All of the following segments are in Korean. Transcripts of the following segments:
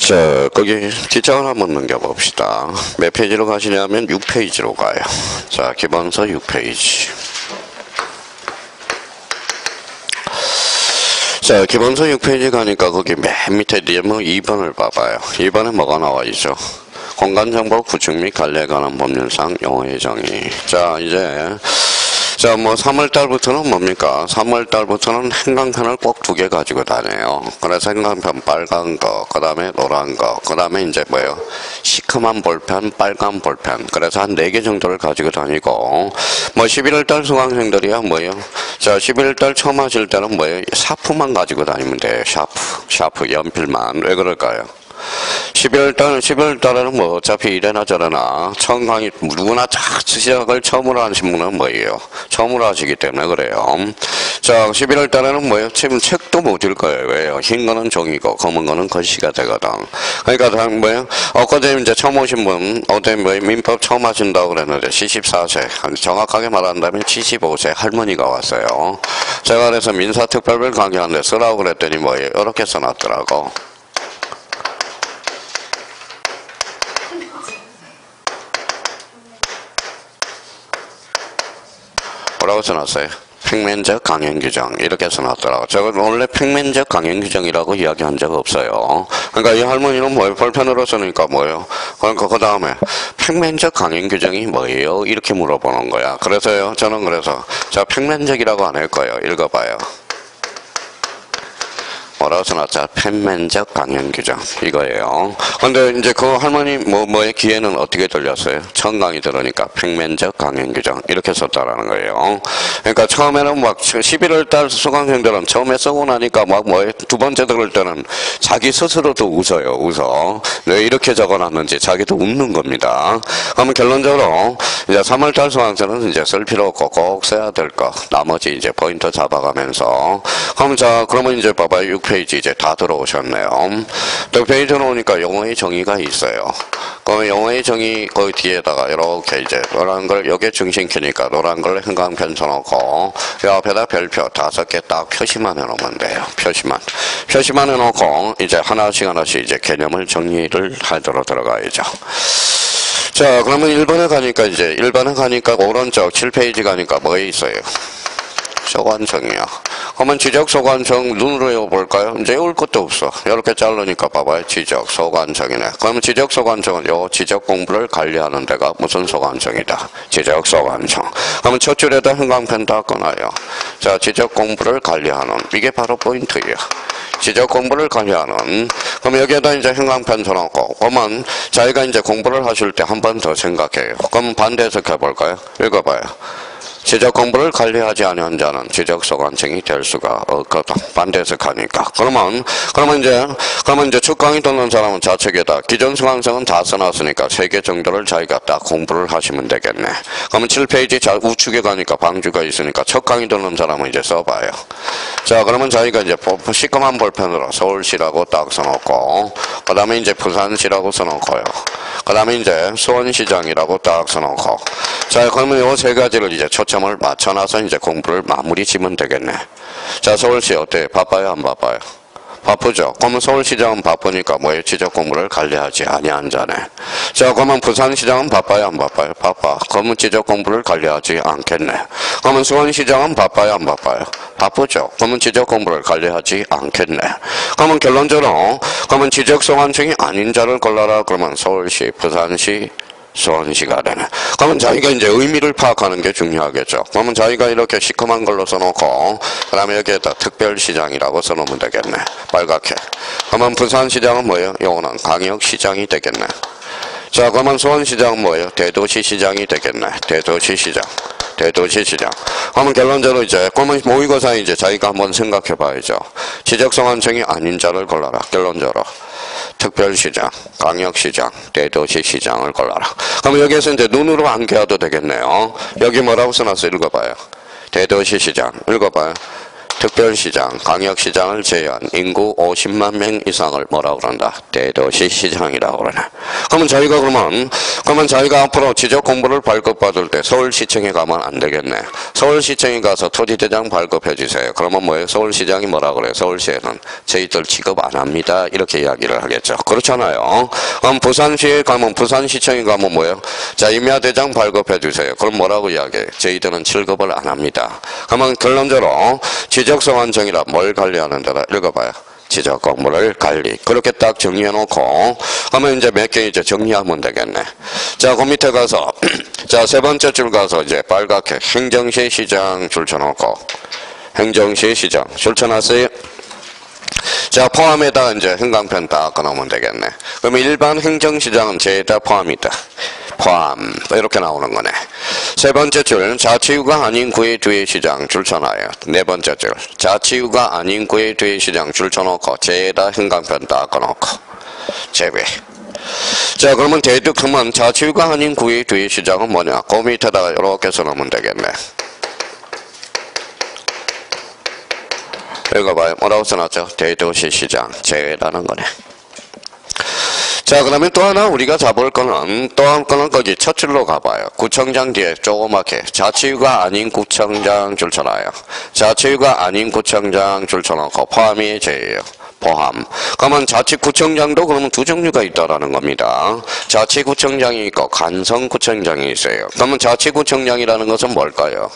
자, 거기 뒷장을 한번 넘겨봅시다. 몇 페이지로 가시냐면 6페이지로 가요. 자, 기본서 6페이지. 자, 기본서 6페이지 가니까 거기 맨 밑에 뭐 2번을 봐봐요. 2번에 뭐가 나와 있죠? 공간정보 구축 및 관리에 관한 법률상 용어의 정의. 자, 이제 자, 뭐 3월달부터는 뭡니까? 3월달부터는 행강편을 꼭 2개 가지고 다녀요. 그래서 행강편 빨간 거, 그 다음에 노란 거, 그 다음에 이제 뭐예요? 시커먼 볼펜, 빨간 볼펜. 그래서 한 4개 정도를 가지고 다니고, 뭐 11월달 수강생들이야 뭐예요? 자, 11월달 처음 하실 때는 뭐예요? 샤프만 가지고 다니면 돼요. 샤프, 연필만. 왜 그럴까요? 12월달에는 뭐 어차피 이래나 저래나 처음 강의 누구나 시작을 처음으로 하신 분은 뭐예요? 처음으로 하시기 때문에 그래요. 자, 11월달에는 뭐예요? 지금 책도 못 읽을 거예요. 왜요? 흰 거는 종이고 검은 거는 글씨가 되거든. 그러니까 다 뭐예요? 엊그제 이제 처음 오신 분, 어제 뭐 민법 처음 하신다고 그랬는데 74세, 정확하게 말한다면 75세 할머니가 왔어요. 제가 그래서 민사특별별 강의하는데 쓰라고 그랬더니 뭐예요? 이렇게 써놨더라고. 뭐라고 써놨어요? 평면적 강행규정 이렇게 써놨더라고. 저건 원래 평면적 강행규정이라고 이야기한 적 없어요. 그러니까 이 할머니는 뭐예요? 볼펜으로 쓰니까 뭐예요? 그러니까 그 다음에 평면적 강행규정이 뭐예요? 이렇게 물어보는 거야. 그래서요, 저는 그래서 자, 평면적이라고 안 할 거예요. 읽어봐요. 뭐라고 써놨죠? 평면적 강행규정 이거예요. 근데 이제 그 할머니 뭐의 귀에는 어떻게 들렸어요? 처음 강의 들으니까 평면적 강행규정 이렇게 썼다라는 거예요. 그러니까 처음에는 막 11월달 수강생들은 처음에 쓰고 나니까 막 뭐에 두 번째 들을 때는 자기 스스로도 웃어. 왜 이렇게 적어놨는지 자기도 웃는 겁니다. 그러면 결론적으로 이제 3월달 수강생은 이제 쓸 필요 없고 꼭 써야 될 거. 나머지 이제 포인트 잡아가면서. 그러면 이제 봐봐요. 6페이지 이제 다 들어오셨네요. 또 페이지로 오니까 용어의 정의가 있어요. 그럼 용어의 정의 거기 뒤에다가 이렇게 이제 노란 걸 여기에 중심키니까 노란 걸 형광펜 써놓고 이 앞에다 별표 5개 딱 표시만 해놓으면 돼요. 표시만 해놓고 이제 하나씩 이제 개념을 정리를 하도록 들어가야죠. 자, 그러면 1번에 가니까 오른쪽 7페이지 가니까 뭐에 있어요? 소관청이요. 그러면 지적 소관청 눈으로 외워볼까요? 이제 외울 것도 없어. 이렇게 자르니까 봐봐요. 지적 소관청이네. 그러면 지적 소관청은 요 지적 공부를 관리하는 데가 무슨 소관청이다? 지적 소관청. 그러면 첫 줄에다 형광펜 다 꺼놔요. 자, 지적 공부를 관리하는 이게 바로 포인트예요. 지적 공부를 관리하는. 그럼 여기에다 이제 형광펜 써놓고 그러면 자기가 이제 공부를 하실 때 한 번 더 생각해요. 그럼 반대 해석해볼까요? 읽어봐요. 지적 공부를 관리하지 않은 자는 지적 소관청이 될 수가 없거든. 반대 해석하니까. 그러면 이제 첫 강의 듣는 사람은 좌측에다 기존 수강생은 다 써놨으니까 3개 정도를 자기가 딱 공부를 하시면 되겠네. 그러면 7페이지 우측에 가니까 방주가 있으니까 첫 강의 듣는 사람은 이제 써봐요. 자, 그러면 자기가 이제 시커먼 볼펜으로 서울시라고 딱 써놓고, 그 다음에 이제 부산시라고 써놓고요. 그 다음에 이제 수원시장이라고 딱 써놓고. 자, 그러면 요 3가지를 이제 초점을 맞춰놔서 이제 공부를 마무리 지면 되겠네. 자, 서울시 어때요? 바빠요? 안 바빠요? 바쁘죠? 그러면 서울시장은 바쁘니까 뭐예요? 지적 공부를 관리하지 아니한 자네. 자, 그러면 부산시장은 바빠요? 안 바빠요? 바빠. 그러면 지적 공부를 관리하지 않겠네. 그러면 수원시장은 바빠요? 안 바빠요? 바쁘죠? 그러면 지적 공부를 관리하지 않겠네. 그러면 결론적으로 그러면 지적 소관청이 아닌 자를 골라라. 그러면 서울시, 부산시, 수원시가 되네. 그러면 자기가 이제 의미를 파악하는 게 중요하겠죠. 그러면 자기가 이렇게 시커먼 걸로 써놓고 그 다음에 여기에다 특별시장이라고 써놓으면 되겠네. 빨갛게. 그러면 부산시장은 뭐예요? 요거는 광역시장이 되겠네. 자, 그러면 수원시장은 뭐예요? 대도시시장이 되겠네. 대도시시장. 그러면 결론적으로 이제 그러면 모의고사 이제 자기가 한번 생각해 봐야죠. 지적소관청이 아닌 자를 골라라. 결론적으로. 특별시장, 광역시장, 대도시시장을 골라라. 그럼 여기에서 이제 눈으로 안 깨워도 되겠네요. 여기 뭐라고 써놨어요? 읽어봐요. 대도시시장. 읽어봐요. 특별시장, 광역시장을 제외한 인구 50만 명 이상을 뭐라고 그런다? 대도시 시장이라고 그러네. 그러면 저희가 앞으로 지적 공부를 발급받을 때 서울시청에 가면 안 되겠네. 서울시청에 가서 토지대장 발급해 주세요. 그러면 뭐예요? 서울시장이 뭐라고 그래요? 서울시에는 저희들 취급 안 합니다. 이렇게 이야기를 하겠죠. 그렇잖아요. 그럼 부산시에 가면 부산시청에 가면 뭐예요? 자, 임야대장 발급해 주세요. 그럼 뭐라고 이야기해요? 저희들은 취급을 안 합니다. 그러면 결론적으로 지적소관청이라 뭘 관리하는 데라 읽어봐요. 지적 공부를 관리. 그렇게 딱 정리해 놓고 하면 이제 몇 개 이제 정리하면 되겠네. 자, 그 밑에 가서 자, 세 번째 줄 가서 이제 빨갛게 행정시 시장 줄 쳐놓고 행정시 시장 줄 쳐놨어요. 자, 포함에다 이제 흥강편 딱 끊으면 되겠네. 그러면 일반 행정시장은 죄다 포함이다. 포함 이렇게 나오는 거네. 세 번째 줄 자치구가 아닌 구의 뒤에 시장 줄 쳐놔요. 네 번째 줄 자치구가 아닌 구의 뒤에 시장 줄 쳐놓고 죄다 흥강편 딱 끊어놓고 제외. 자, 그러면 대득하면 자치구가 아닌 구의 뒤에 시장은 뭐냐? 그 밑에다가 이렇게 써놓으면 되겠네. 읽어봐요. 뭐라고 써놨죠? 대도시 시장 제외라는 거네. 자, 그러면 또 하나 우리가 잡을 거는 또 한 거는 거기 첫 줄로 가봐요. 구청장 뒤에 조그맣게 자치구가 아닌 구청장 줄 쳐놔요. 자치구가 아닌 구청장 줄 쳐놓고 포함이 제예요. 포함. 그러면 자치구청장도 그러면 두 종류가 있다라는 겁니다. 자치구청장이 있고 간성구청장이 있어요. 그러면 자치구청장이라는 것은 뭘까요?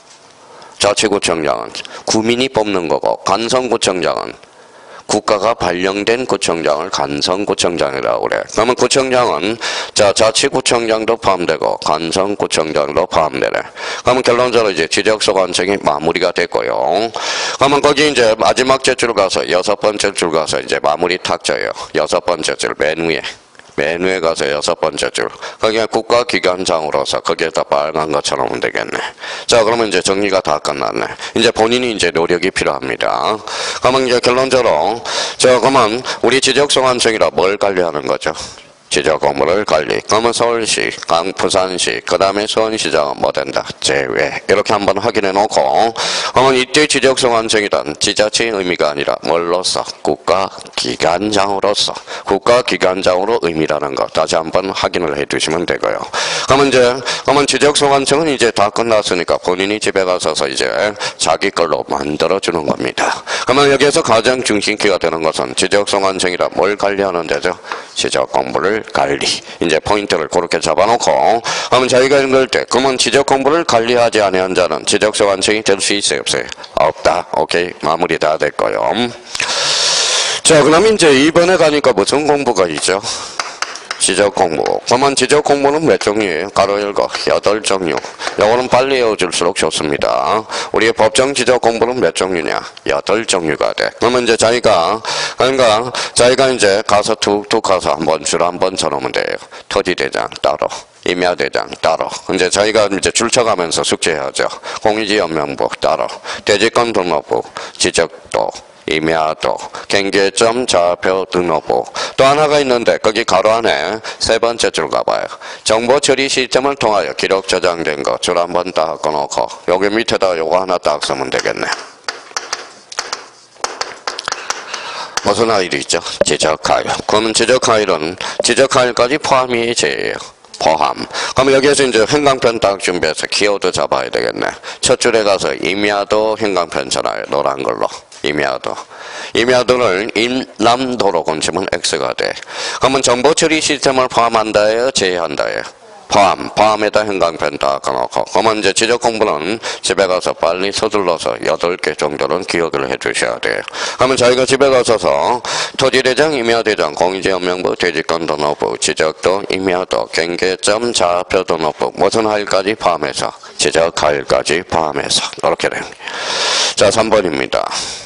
자치구청장은 구민이 뽑는 거고 간성구청장은 국가가 발령된 구청장을 간성구청장이라고 그래. 그러면 구청장은 자, 자치구청장도 포함되고 간성구청장도 포함되네. 그러면 결론적으로 이제 지적소관청이 마무리가 됐고요. 그러면 거기 이제 마지막 줄 가서 여섯 번째 줄 가서 이제 마무리 탁 져요. 여섯 번째 줄 맨 위에 가서 여섯 번째 줄. 거기에 국가기관장으로서 거기에다 빨간 것처럼 하면 되겠네. 자, 그러면 이제 정리가 다 끝났네. 이제 본인이 이제 노력이 필요합니다. 그러면 이제 결론적으로, 그러면 우리 지적소관청이라 뭘 관리하는 거죠? 지적 공부를 관리. 그러면 서울시, 부산시, 그 다음에 수원시장은 뭐 된다? 제외. 이렇게 한번 확인해 놓고, 그러면 이때 지적소관청이란 지자체의 의미가 아니라 뭘로서? 국가기관장으로서. 국가기관장으로 의미라는 거 다시 한번 확인을 해 두시면 되고요. 그러면 지적소관청은 이제 다 끝났으니까 본인이 집에 가서서 이제 자기 걸로 만들어 주는 겁니다. 그러면 여기에서 가장 중심키가 되는 것은 지적소관청이라 뭘 관리하는 데죠? 지적 공부를 관리. 이제 포인트를 그렇게 잡아놓고 그러면 저희가 읽을 때 그러면 지적 공부를 관리하지 않은 자는 지적소관청이 될 수 있어요? 없어요? 없다. 오케이. 마무리 다 됐고요. 자, 그럼 이제 이번에 가니까 무슨 공부가 있죠? 지적 공부. 그러면 지적 공부는 몇 종류예요? 가로 열고 8종류. 요거는 빨리 외워줄수록 좋습니다. 우리의 법정 지적 공부는 몇 종류냐? 8종류가 돼. 그러면 이제 자기가 이제 가서 툭툭 가서 줄 한번 쳐놓으면 돼요. 토지대장 따로. 임야대장 따로. 이제 자기가 이제 줄쳐가면서 숙제해야죠. 공유지연명부 따로. 대지권 등록부, 지적도, 임야도, 경계점 좌표 등록부. 또 하나가 있는데 거기 가로 안에 세 번째 줄 가봐요. 정보 처리 시스템을 통하여 기록 저장된 거 줄 한번 딱 꺼놓고 여기 밑에다 요거 하나 딱 쓰면 되겠네. 무슨 파일이 있죠? 지적 파일. 그러면 지적 파일은 지적 파일까지 포함이 제예요. 포함. 그럼 여기에서 이제 행강편 딱 준비해서 키워드 잡아야 되겠네. 첫 줄에 가서 임야도 행강편 전화요. 노란 걸로. 임야도. 임야도를 인남도로 건치면 X가 돼. 그러면 정보 처리 시스템을 포함한다예요? 제외한다예요? 포함에다 행강편 다 까놓고. 그러면 이제 지적 공부는 집에 가서 빨리 서둘러서 8개 정도는 기억을 해 주셔야 돼요. 그러면 저희가 집에 가서서 토지대장, 임야대장, 공유지연명부, 대지권 등록부, 지적도, 임야도, 경계점, 좌표 등록부, 무슨 하일까지 포함해서, 지적 하일까지 포함해서. 이렇게 됩니다. 자, 3번입니다.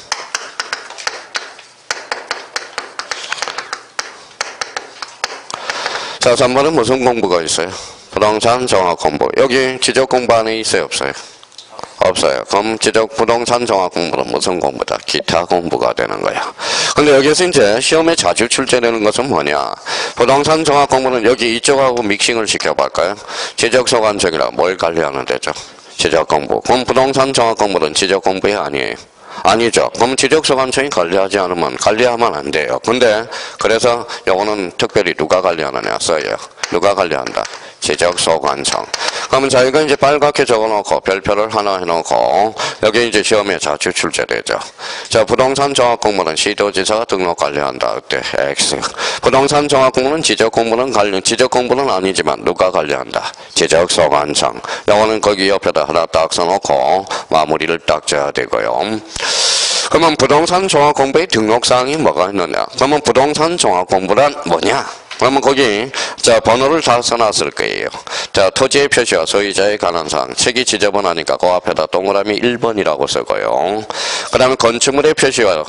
자, 3번은 무슨 공부가 있어요? 부동산 종합 공부. 여기 지적 공부 안에 있어요? 없어요? 없어요. 그럼 부동산 종합 공부는 무슨 공부다? 기타 공부가 되는 거야. 근데 여기서 이제 시험에 자주 출제되는 것은 뭐냐? 부동산 종합 공부는 여기 이쪽하고 믹싱을 시켜볼까요? 지적소관청이라 뭘 관리하는 데죠? 지적 공부. 그럼 부동산 종합 공부는 지적 공부이 아니에요. 아니죠. 그럼 지적소관청이 관리하지 않으면 관리하면 안 돼요. 근데 그래서 요거는 특별히 누가 관리하느냐 써요. 누가 관리한다? 지적소관청. 그러면 자기가 이제 빨갛게 적어놓고 별표를 하나 해놓고 여기 이제 시험에 자주 출제되죠. 자, 부동산 종합공부는 시도지사가 등록 관리한다. 그때 X. 부동산 종합공부는 지적공부는 아니지만 누가 관리한다? 지적소관청. 요거는 거기 옆에다 하나 딱 써놓고 마무리를 딱 줘야 되고요. 그러면 부동산 종합공부의 등록사항이 뭐가 있느냐? 그러면 부동산 종합공부란 뭐냐? 그러면 거기 자 번호를 다 써놨을 거예요. 자, 토지의 표시와 소유자에 관한 사항 책이 지저분하니까 그 앞에다 동그라미 1번이라고 쓰고요. 그 다음에 건축물의 표시와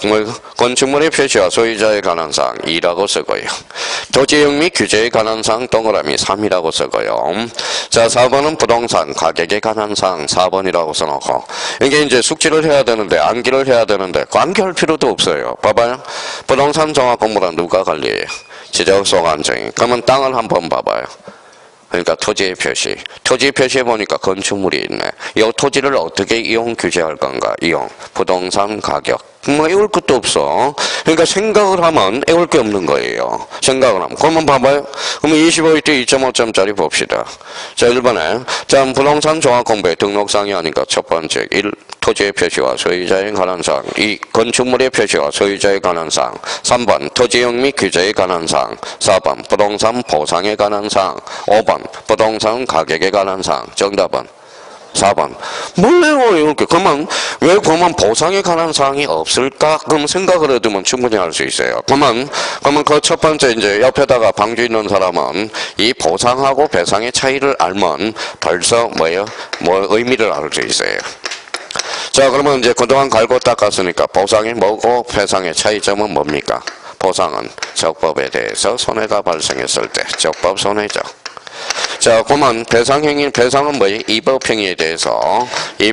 소유자에 관한 사항 2라고 쓰고요. 토지용 및 규제에 관한 사항 동그라미 3이라고 쓰고요. 자, 4번은 부동산 가격에 관한 사항 4번이라고 써놓고 이게 이제 숙지를 해야 되는데 암기를 해야 되는데 암기할 필요도 없어요. 봐봐요. 부동산 종합공부란 누가 관리해요? 지적소관청이. 그러면 땅을 한번 봐봐요. 그러니까 토지의 표시. 토지 표시에 보니까 건축물이 있네. 이 토지를 어떻게 이용 규제할 건가? 이용. 부동산 가격. 뭐 애울 것도 없어. 그러니까 생각을 하면 애울 게 없는 거예요. 생각을 하면. 그러면 봐봐요. 그러면 25일 때 2.5점짜리 봅시다. 자, 1번에. 자, 부동산 종합공부의 등록사항이 아니까 첫 번째. 1. 토지의 표시와 소유자에 관한 사항. 2. 건축물의 표시와 소유자에 관한 사항. 3번. 토지용 및 규제에 관한 사항. 4번. 부동산 보상에 관한 사항. 5번. 부동산 가격에 관한 사항. 정답은 4번. 뭘요 이렇게. 그러면 왜 보면 보상에 관한 사항이 없을까? 그럼 생각을 해두면 충분히 할 수 있어요. 그러면 그 첫 번째 이제 옆에다가 방주 있는 사람은 이 보상하고 배상의 차이를 알면 벌써 뭐예요? 뭐 의미를 알 수 있어요. 자, 그러면 이제 그동안 갈고 닦았으니까 보상이 뭐고 배상의 차이점은 뭡니까? 보상은 적법에 대해서 손해가 발생했을 때 적법 손해죠. 자, 그러면 배상은 뭐예요? 이법행위에 대해서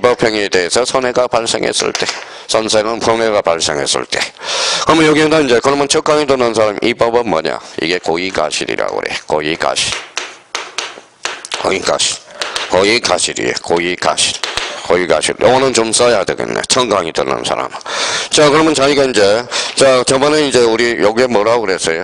손해가 발생했을 때, 손해가 발생했을 때. 그러면 여기에다 이제 그러면 첫 강의 듣는 사람 이법은 뭐냐? 이게 고의가실이라고 그래. 고의가실이에요. 고의가실. 요거는 좀 써야 되겠네. 청강이 듣는 사람. 자, 그러면 자기가 이제, 자, 저번에 이제 우리 요게 뭐라고 그랬어요?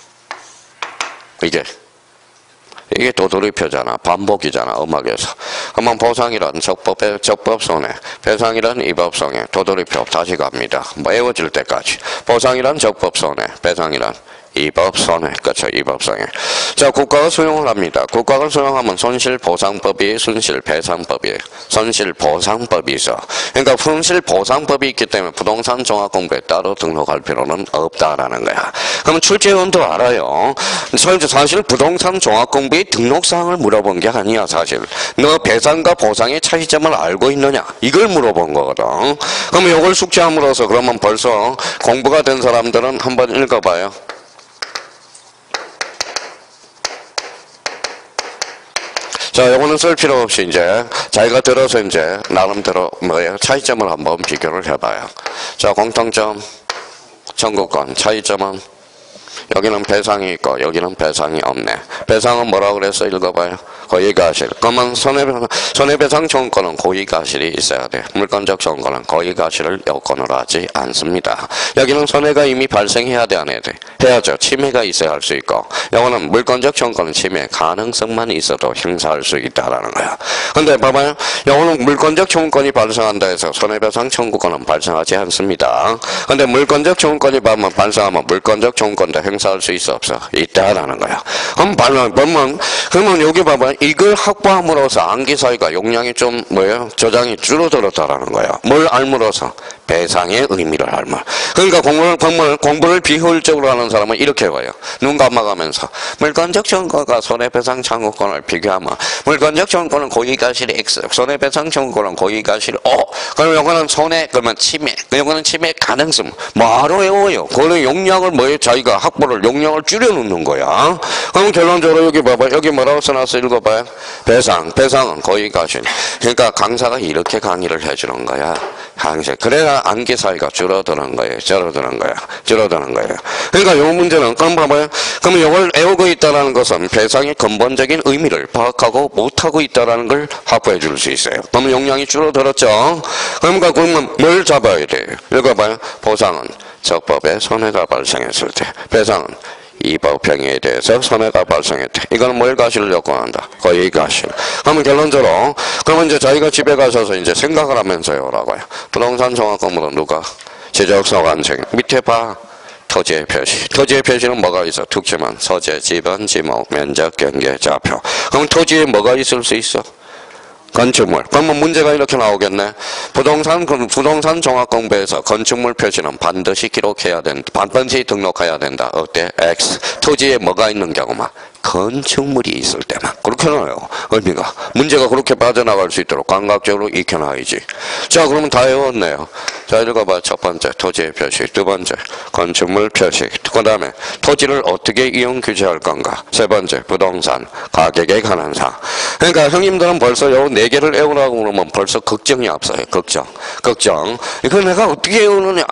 이게 도돌이표잖아. 반복이잖아. 음악에서. 그러면 보상이란 적법 손해. 배상이란 이법 손해. 도돌이표 다시 갑니다. 뭐 외워질 때까지. 보상이란 적법 손해. 배상이란 이법 손해. 그렇죠. 이법 손해. 자, 국가가 수용을 합니다. 국가가 수용하면 손실보상법이 손실배상법이에요. 손실보상법이 있어. 그러니까 손실보상법이 있기 때문에 부동산 종합공부에 따로 등록할 필요는 없다라는 거야. 그러면 출제원도 알아요. 사실 부동산 종합공부의 등록사항을 물어본 게 아니야. 사실 너 배상과 보상의 차이점을 알고 있느냐 이걸 물어본 거거든. 그러면 이걸 숙지함으로써 그러면 벌써 공부가 된 사람들은 한번 읽어봐요. 자, 요거는 쓸 필요 없이 이제 자기가 들어서 이제 나름대로 뭐예요? 차이점을 한번 비교를 해봐요. 자, 공통점, 청구권, 차이점은 여기는 배상이 있고 여기는 배상이 없네. 배상은 뭐라고 그랬어? 읽어봐요. 고의가실. 그러면 손해배상 청구권은 고의가실이 있어야 돼. 물권적 청구권은 고의가실을 요건으로 하지 않습니다. 여기는 손해가 이미 발생해야 돼, 안 해야 돼? 해야죠. 침해가 있어야 할 수 있고 요거는 물권적 청구권은 침해 가능성만 있어도 행사할 수 있다라는 거야. 근데 봐봐요. 요거는 물권적 청구권이 발생한다 해서 손해배상 청구권은 발생하지 않습니다. 근데 물권적 청구권이 발생하면 물권적 청구권도 행사할 수 있어 없어? 있다라는 거야. 그러면 여기 봐봐. 이걸 확보함으로써 암기 사이가 용량이 좀 뭐예요? 저장이 줄어들었다라는 거야. 뭘 알므로써? 배상의 의미를 알면. 그러니까 공부를 비효율적으로 하는 사람은 이렇게 봐요. 눈 감아가면서 물권적 청구권과 손해배상 청구권을 비교하면 물권적 청구권은 고의가실이 X, 손해배상 청구권은 고의가실이 O. 그럼 요거는 손해, 그러면 침해. 요거는 침해 가능성. 뭐하러 외워요? 그거는 용량을 뭐예요? 자기가 용량을 줄여놓는 거야. 그럼 결론적으로 여기 봐봐. 여기 뭐라고 써놨어? 읽어봐요. 배상은 고의가실. 그러니까 강사가 이렇게 강의를 해주는 거야. 강사. 그래가지고 배가 안개 사이가 줄어드는 거예요. 줄어드는 거예요. 그러니까 요 문제는 그럼 봐봐요. 그럼 이걸 외우고 있다는 것은 배상의 근본적인 의미를 파악하고 못하고 있다는 걸 확보해 줄 수 있어요. 그럼 용량이 줄어들었죠. 그러니까 그러면 뭘 잡아야 돼요? 읽어봐요. 보상은 적법에 손해가 발생했을 때, 배상은 이 법행위에 대해서 손해가 발생했대. 이거는 뭘 가시를 요구한다? 거의 가실. 그러면 결론적으로, 그러면 이제 자기가 집에 가셔서 이제 생각을 하면서요, 라고요. 부동산 종합건물은 누가? 지적소관청. 밑에 봐. 토지의 표시. 토지의 표시는 뭐가 있어? 특징만. 소재, 지번, 지목, 면적, 경계, 좌표. 그럼 토지에 뭐가 있을 수 있어? 건축물. 그러면 문제가 이렇게 나오겠네. 부동산 종합공부에서 건축물 표시는 반드시 기록해야 된다. 반드시 등록해야 된다. 어때? X. 토지에 뭐가 있는 경우만. 건축물이 있을 때만. 그렇게 나와요. 의미가. 문제가 그렇게 빠져나갈 수 있도록 감각적으로 익혀놔야지. 자, 그러면 다 외웠네요. 자, 읽어봐. 첫 번째, 토지의 표시. 두 번째, 건축물 표시. 그 다음에, 토지를 어떻게 이용 규제할 건가. 세 번째, 부동산, 가격에 관한 사항. 그러니까 형님들은 벌써 요 네 개를 외우라고 그러면 벌써 걱정이 앞서요. 걱정. 이거 내가 어떻게 외우느냐.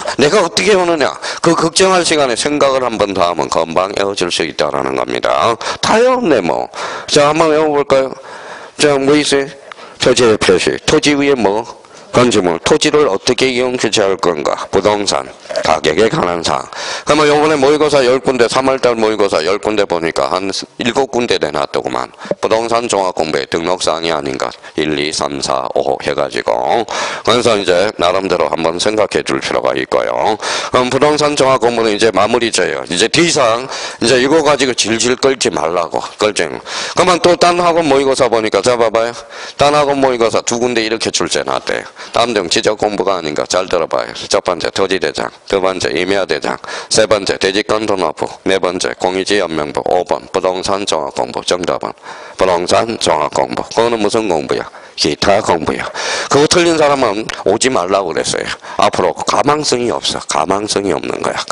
그 걱정할 시간에 생각을 한 번 더 하면 금방 외워질 수 있다는 겁니다. 다 외웠네, 뭐. 자, 한번 외워볼까요? 자, 뭐 있어요? 토지의 표시. 토지 위에 뭐? 건축물. 토지를 어떻게 이용 규제할 건가? 부동산. 가격에 관한 사항. 그러면 요번에 모의고사 10군데, 3월달 모의고사 10군데 보니까 한 7군데 내놨더구만. 부동산 종합공부의 등록사항이 아닌 것. 1, 2, 3, 4, 5 해가지고. 그래서 이제 나름대로 한번 생각해 줄 필요가 있고요. 그럼 부동산 종합공부는 이제 마무리 져요. 이제 D사항, 이제 이거 가지고 질질 끌지 말라고. 그러면 또 딴 학원 모의고사 보니까, 자, 봐봐요. 딴 학원 모의고사 2군데 이렇게 출제 놨대요. 다음 등 지적 공부가 아닌가. 잘 들어봐요. 첫 번째, 토지대장. 두 번째, 임야대장. 세 번째, 대지권 등록부. 네 번째, 공유지연명부. 5번, 부동산 종합공부. 정답은 부동산 종합공부. 그거는 무슨 공부야? 기타 공부야. 그거 틀린 사람은 오지 말라고 그랬어요. 앞으로 가망성이 없어. 가망성이 없는 거야.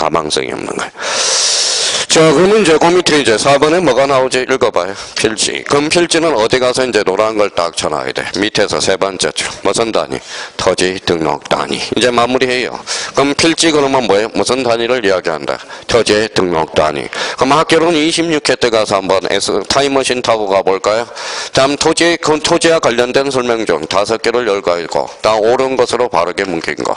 자, 그러면 이제 그 밑에 이제 4번에 뭐가 나오지? 읽어봐요. 필지. 그럼 필지는 어디 가서 이제 노란 걸 딱 쳐놔야 돼. 밑에서 세 번째 줄. 무슨 단위? 토지 등록 단위. 이제 마무리해요. 그럼 필지 그러면 뭐예요? 무슨 단위를 이야기한다? 토지 등록 단위. 그럼 학교로는 26회 때 가서 한번 타임머신 타고 가볼까요? 다음 토지와 관련된 설명 중 5개를 열가 읽고 다 옳은 것으로 바르게 뭉긴 것.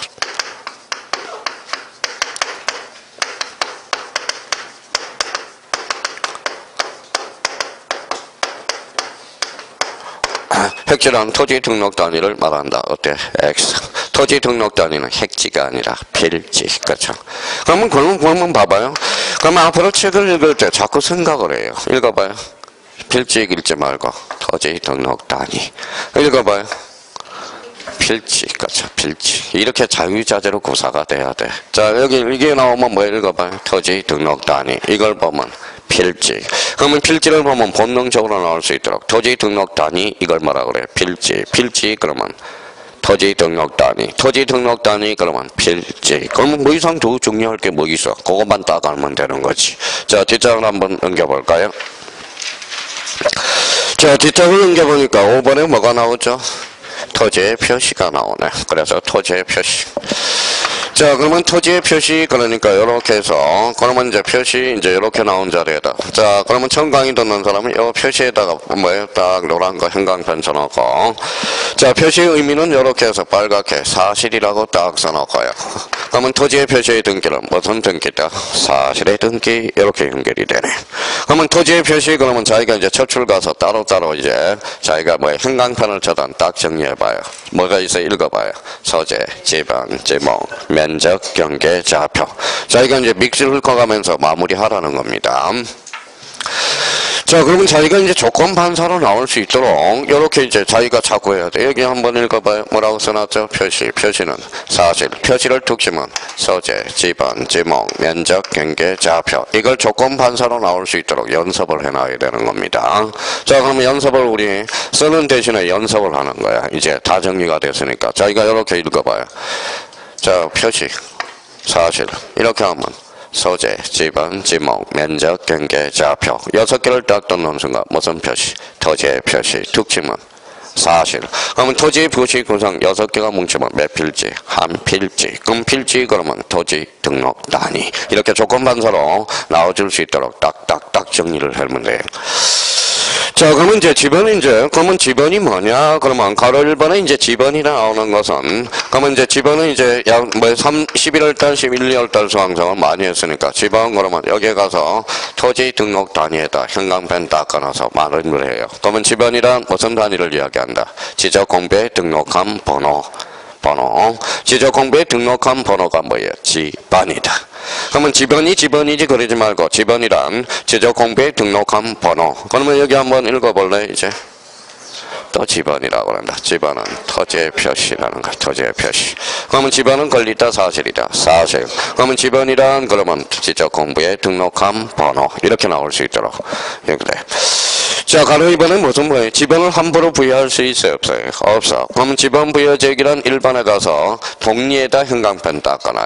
핵지란 토지 등록 단위를 말한다. 어때? X. 토지 등록 단위는 핵지가 아니라 필지. 그렇죠? 그러면 봐봐요. 그러면 앞으로 책을 읽을 때 자꾸 생각을 해요. 읽어봐요. 필지 읽지 말고 토지 등록 단위. 읽어봐요. 필지. 그렇죠? 필지. 이렇게 자유자재로 구사가 돼야 돼. 자, 여기 이게 나오면 뭐 읽어봐요. 토지 등록 단위. 이걸 보면 필지. 그러면 필지를 보면 본능적으로 나올 수 있도록 토지 등록 단위 이걸 뭐라 그래? 필지 그러면 토지 등록 단위. 토지 등록 단위 그러면 필지. 그러면 뭐 이상 더 중요할 게 뭐 있어? 그것만 딱 알면 되는 거지. 자, 뒷장을 한번 넘겨볼까요? 자, 뒷장을 넘겨보니까 5번에 뭐가 나오죠? 토지의 표시가 나오네. 그래서 토지의 표시. 자, 그러면 토지의 표시, 그러니까, 요렇게 해서, 그러면 이제 표시, 이제 요렇게 나온 자리에다. 자, 그러면 처음 강의 듣는 사람은 요 표시에다가, 뭐예요? 딱 노란 거 형광펜 써놓고. 자, 표시의 의미는 요렇게 해서 빨갛게 사실이라고 딱 써놓고요. 그러면 토지의 표시의 등기는 무슨 등기다? 사실의 등기, 요렇게 연결이 되네. 그러면 토지의 표시, 그러면 자기가 이제 첩출 가서 따로따로 이제, 자기가 뭐 형광펜을 쳐던 딱 정리해봐요. 뭐가 있어? 읽어봐요. 소재, 지번, 지목, 면적, 경계, 좌표. 자기가 이제 믹스를 훑어가면서 마무리하라는 겁니다. 자, 그러면 자기가 이제 조건 반사로 나올 수 있도록 이렇게 이제 자기가 자꾸 해야 돼. 여기 한번 읽어봐요. 뭐라고 써놨죠? 표시는 사실. 표시를 특징은 소재, 지번, 지목, 면적, 경계, 좌표. 이걸 조건 반사로 나올 수 있도록 연습을 해놔야 되는 겁니다. 자, 그러면 연습을 우리 쓰는 대신에 연습을 하는 거야. 이제 다 정리가 됐으니까. 자기가 이렇게 읽어봐요. 자, 표시, 사실. 이렇게 하면 소재, 지번, 지목, 면적, 경계, 좌표. 6개를 딱 넣는 순간 무슨 표시? 토지의 표시. 특징은 사실. 그러면 토지 부지 구성 6개가 뭉치면 몇 필지? 한 필지. 그럼 필지 그러면 토지 등록 단위. 이렇게 조건 반사로 나와줄 수 있도록 딱딱딱 정리를 하면 돼요. 자, 그러면 이제 지번이 그러면 지번이 뭐냐? 그러면 가로 1번에 이제 지번이 나오는 것은, 그러면 이제 지번은 이제 약, 11월달, 12월달 수강생을 많이 했으니까, 지번 그러면 여기에 가서 토지 등록 단위에다 형광펜 닦아놔서 말을 해요. 그러면 지번이란 무슨 단위를 이야기한다? 지적 공부에 등록한 번호. 지적 공부에 등록한 번호가 뭐예요? 지번이다. 그러면 지번이지 그러지 말고 지번이란 지적 공부에 등록한 번호. 그러면 여기 한번 읽어볼래 이제? 또 지번이라고 한다. 지번은 토지의 표시라는 거. 토지의 표시. 그러면 지번은 권리다 사실이다. 사실. 그러면 지번이란 그러면 지적 공부에 등록한 번호. 이렇게 나올 수 있도록. 이렇게 돼. 자, 가로 2번은 무슨 뭐예요? 지번을 함부로 부여할 수 있어요? 없어요? 없어. 그러면 지번 부여 제기란 1번에 가서 동리에다 형광펜 닦아놔요.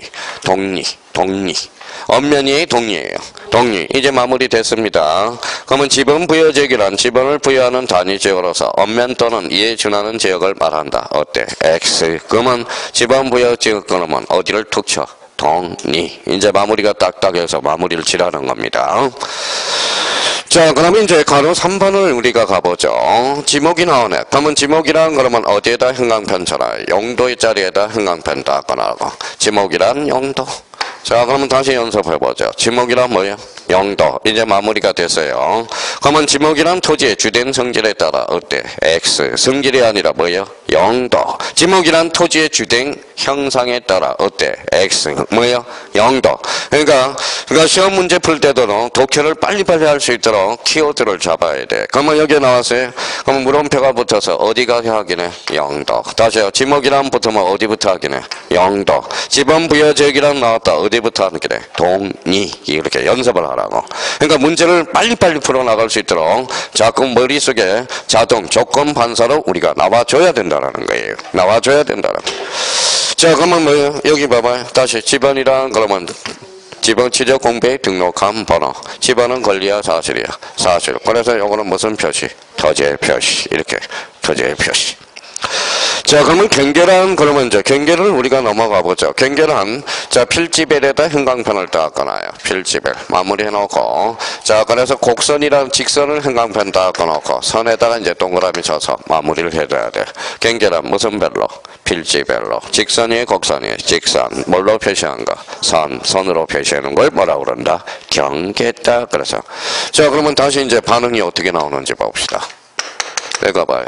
동리. 엄면이 동리예요. 동리. 이제 마무리 됐습니다. 그러면 지번 부여 제기란 지번을 부여하는 단위 지역으로서 엄면 또는 이에 준하는 지역을 말한다. 어때? X. 그러면 지번 부여 지역 그러면 어디를 툭 쳐? 동리. 이제 마무리가 딱딱해서 마무리를 칠하는 겁니다. 자, 그러면 이제 가로 3번을 우리가 가보죠. 지목이 나오네. 그러면 지목이란 그러면 어디에다 형광펜 쳐놔요? 용도의 자리에다 형광펜 닦아놔고. 지목이란 용도. 자, 그러면 다시 연습해보죠. 지목이란 뭐예요? 용도. 이제 마무리가 됐어요. 그러면 지목이란 토지의 주된 성질에 따라 어때? X. 성질이 아니라 뭐예요? 용도. 지목이란 토지의 주된 형상에 따라 어때? X. 뭐예요? 용도. 그러니까 시험 문제 풀 때도 독해를 빨리빨리 할 수 있도록 키워드를 잡아야 돼. 그러면 여기에 나왔어요. 그러면 물음표가 붙어서 어디가 확인해? 용도. 다시요. 지목이란 붙으면 어디부터 확인해? 용도. 지번 부여적이란 나왔다. 어디부터 확인해? 동리. 이렇게 연습을 하라고. 그러니까 문제를 빨리빨리 풀어나갈 수 있도록 자꾸 머릿속에 자동 조건 반사로 우리가 나와줘야 된다는 거예요. 나와줘야 된다는 거예요. 자, 그러면 뭐예요? 여기 봐봐요. 다시 지번이란 그러면 지번 지적 공부에 등록한 번호. 지번은 권리야 사실이야. 사실. 그래서 요거는 무슨 표시? 토지의 표시. 이렇게 토지의 표시. 자, 그러면 경계란 그러면 이제 경계를 우리가 넘어가 보죠. 경계란 자 필지벨에다 형광펜을 닦아놔요. 필지벨 마무리해 놓고 자 그래서 곡선이랑 직선을 형광펜 닦아놓고 선에다가 이제 동그라미 쳐서 마무리를 해줘야 돼. 경계란 무슨 벨로? 필지벨로. 직선이 곡선이 직선 뭘로 표시한가? 선으로 표시하는 걸 뭐라고 그런다? 경계다. 그래서 자 그러면 다시 이제 반응이 어떻게 나오는지 봅시다. 읽어봐요.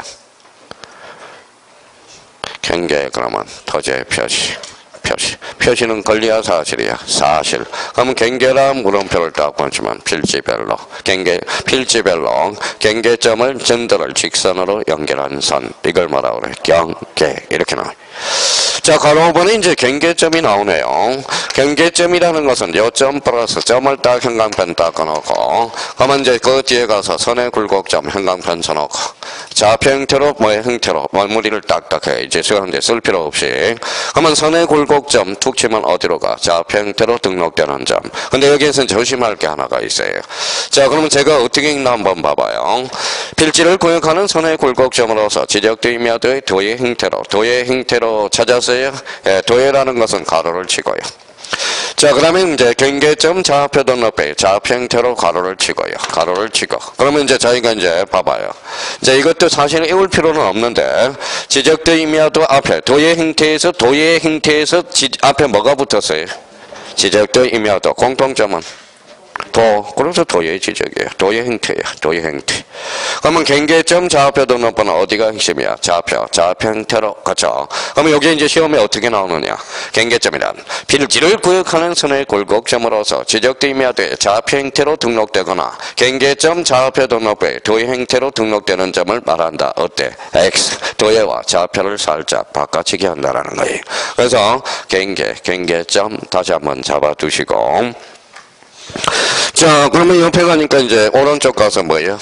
경계 그러면 토지의 표시는 권리야 사실이야. 사실. 그러면 경계란 물음표를 딱 보지만 필지별로 필지별로 경계점을 전도를 직선으로 연결한 선. 이걸 뭐라고 그래? 경계. 이렇게 나와요. 자, 가로 5번에 이제 경계점이 나오네요. 경계점이라는 것은 요점 플러스 점을 딱 형광펜 닦아놓고 그러면 이제 그 뒤에 가서 선의 굴곡점 형광펜 쳐놓고 좌표 형태로 뭐의 형태로 마무리를 딱딱해. 이제 이제 쓸 필요 없이 그러면 선의 굴곡점 툭 치면 어디로 가? 좌표 형태로 등록되는 점. 근데 여기에서는 조심할 게 하나가 있어요. 자, 그러면 제가 어떻게 읽나 한번 봐봐요. 필지를 구역하는 선의 굴곡점으로서 지적되이며도의 도의 형태로 찾았어요. 예, 도예라는 것은 가로를 치고요. 자, 그러면 이제 경계점 좌표 등록배 좌표 형태로 가로를 치고요. 가로를 치고. 그러면 이제 저희가 이제 봐봐요. 이제 이것도 사실 외울 필요는 없는데 지적되이며도 앞에 도의 형태에서 앞에 뭐가 붙었어요? 지적되이며도 공통점은 그래서 도의 지적이에요. 도의 형태야. 도의 형태. 그러면 경계점 좌표 등록번호 어디가 핵심이야? 좌표 형태로. 그렇죠? 그러면 여기 이제 시험에 어떻게 나오느냐? 경계점이란 필지를 구역하는 선의 굴곡점으로서 지적되며 돼 좌표 형태로 등록되거나 경계점 좌표 등록부에 도의 형태로 등록되는 점을 말한다. 어때? X. 도의와 좌표를 살짝 바꿔치기 한다라는 거예요. 그래서 경계점 다시 한번 잡아두시고 자, 그러면 옆에 가니까 이제 오른쪽 가서 뭐예요?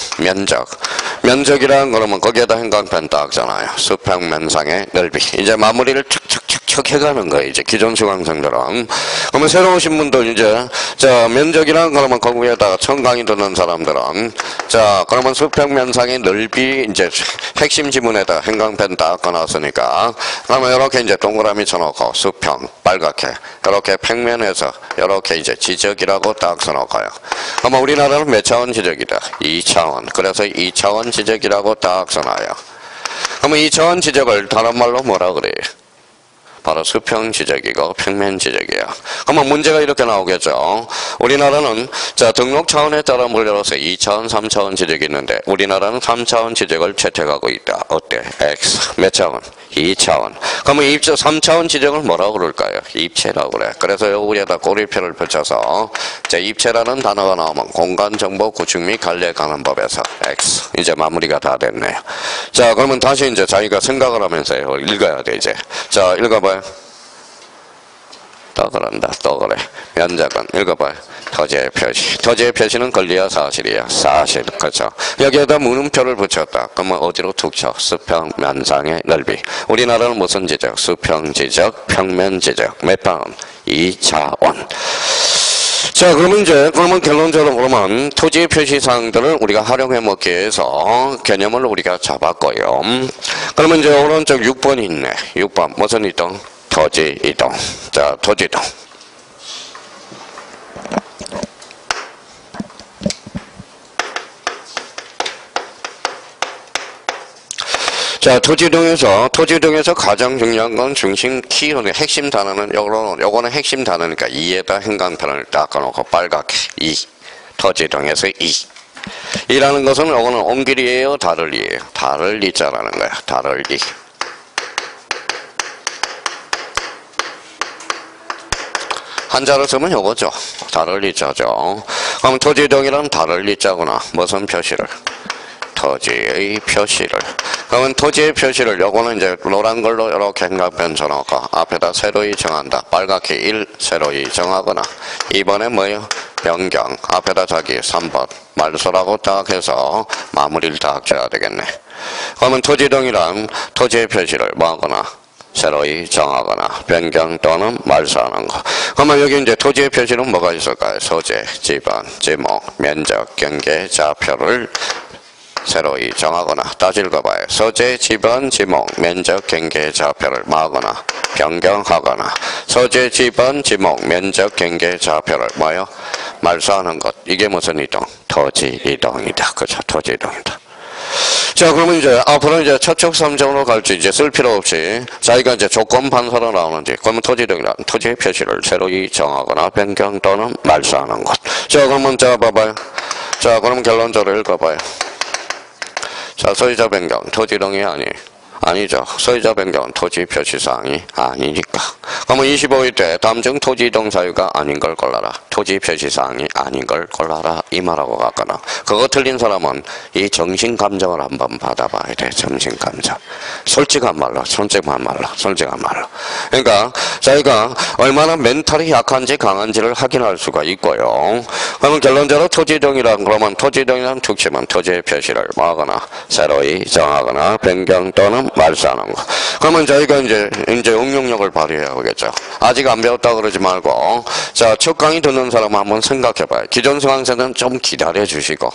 면적이란 그러면 거기에다 형광펜 닦잖아요. 수평면상의 넓이. 이제 마무리를 척척척척 축적해가는 거예요. 이제 기존 수강생들은. 그러면 새로 오신 분들 이제 자 면적이란 그러면 거기에다가 청강이 드는 사람들은 자 그러면 수평면상의 넓이 이제 핵심 지문에다 형광펜 딱 꺼놨으니까 그러면 이렇게 이제 동그라미 쳐놓고 수평 빨갛게 이렇게 평면에서 이렇게 이제 지적이라고 딱 써놓고요. 그러면 우리나라는 몇 차원 지적이다? 2차원. 그래서 2차원 지적이라고 딱 써놔요. 그러면 2차원 지적을 다른 말로 뭐라 그래요? 바로 수평 지적이고 평면 지적이에요. 그러면 문제가 이렇게 나오겠죠. 우리나라는 자 등록 차원에 따라 물려서 2차원, 3차원 지적이 있는데 우리나라는 3차원 지적을 채택하고 있다. 어때? X 몇 차원? 2차원. 그러면 3차원 지적을 뭐라고 그럴까요? 입체라고 그래. 그래서 여기에다 꼬리표를 붙여서 자 입체라는 단어가 나오면 공간정보 구축 및 관리에 관한 법에서 X 이제 마무리가 다 됐네요. 자 그러면 다시 이제 자기가 생각을 하면서 읽어야 돼 이제. 자 읽어봐요. 또 그런다. 또 그래. 면적은 읽어봐요. 토지의 표시. 토지의 표시는 권리야 사실이야? 사실. 그렇죠. 여기에다 물음표를 붙였다. 그러면 어디로 툭 쳐? 수평 면상의 넓이. 우리나라는 무슨 지적? 수평 지적, 평면 지적. 몇 차원? 2차원. 자 그러면 이제 그러면 결론적으로 그러면 토지의 표시사항들을 우리가 활용해 먹기 위해서 개념을 우리가 잡았고요. 그러면 이제 오른쪽 6번이 있네. 6번 무슨 이동? 토지 이동. 자 토지 이동. 자, 토지동에서 가장 중요한 건 중심 키로는 핵심 단어는 요거는 핵심 단어니까 2에다 형광펜을 닦아놓고 빨갛게 2. 토지동에서 2. 이라는 것은 요거는 옹길이에요, 다를이에요. 다를 이자라는 거야. 다를 이. 한자로 쓰면 요거죠. 다를 이자죠. 그럼 토지동이란 다를 이자구나. 무슨 표시를? 토지의 표시를. 그러면 토지의 표시를 요거는 이제 노란 걸로 이렇게 형광펜 쳐놓고 앞에다 새로이 정한다. 빨갛게 1 새로이 정하거나 2번에 뭐예요? 변경. 앞에다 자기 3번 말소라고 딱 해서 마무리를 딱 줘야 되겠네. 그러면 토지등이란 토지의 표시를 뭐하거나 새로이 정하거나 변경 또는 말소하는 거. 그러면 여기 이제 토지의 표시는 뭐가 있을까요? 소재, 지번, 지목, 면적, 경계, 좌표를 새로이 정하거나 다시 읽어봐요. 소재, 지번, 지목, 면적, 경계, 좌표를 뭐하거나 변경하거나 소재, 지번, 지목, 면적, 경계, 좌표를 뭐요? 말소하는 것. 이게 무슨 이동? 토지 이동이다. 그렇죠? 토지 이동이다. 자, 그러면 이제 앞으로 이제 첫쪽 3점으로 갈지 이제 쓸 필요 없이 자기가 이제 조건 판사로 나오는지 그러면 토지 이동이란 토지의 표시를 새로이 정하거나 변경 또는 말소하는 것. 자, 그러면 자 봐봐요. 자, 그럼 결론적으로 읽어봐요. 자, 소유자 변경, 토지 이동이 아니죠. 소유자 변경은 토지 표시사항이 아니니까. 그러면 25일 때 다음 중 토지 이동 사유가 아닌 걸 골라라. 토지 표시사항이 아닌 걸 골라라. 이 말하고 갔거나. 그거 틀린 사람은 이 정신감정을 한번 받아봐야 돼. 정신감정. 솔직한 말로. 그러니까 자기가 얼마나 멘탈이 약한지 강한지를 확인할 수가 있고요. 그러면 결론적으로 토지 이동이란 그러면 토지 이동이란 특징은 토지의 표시를 뭐하거나 새로이 정하거나 변경 또는 말소하는 거. 그러면 저희가 이제 응용력을 발휘해야 하겠죠. 아직 안 배웠다 그러지 말고, 자, 첫 강의 듣는 사람 한번 생각해 봐요. 기존 수강생은 좀 기다려 주시고,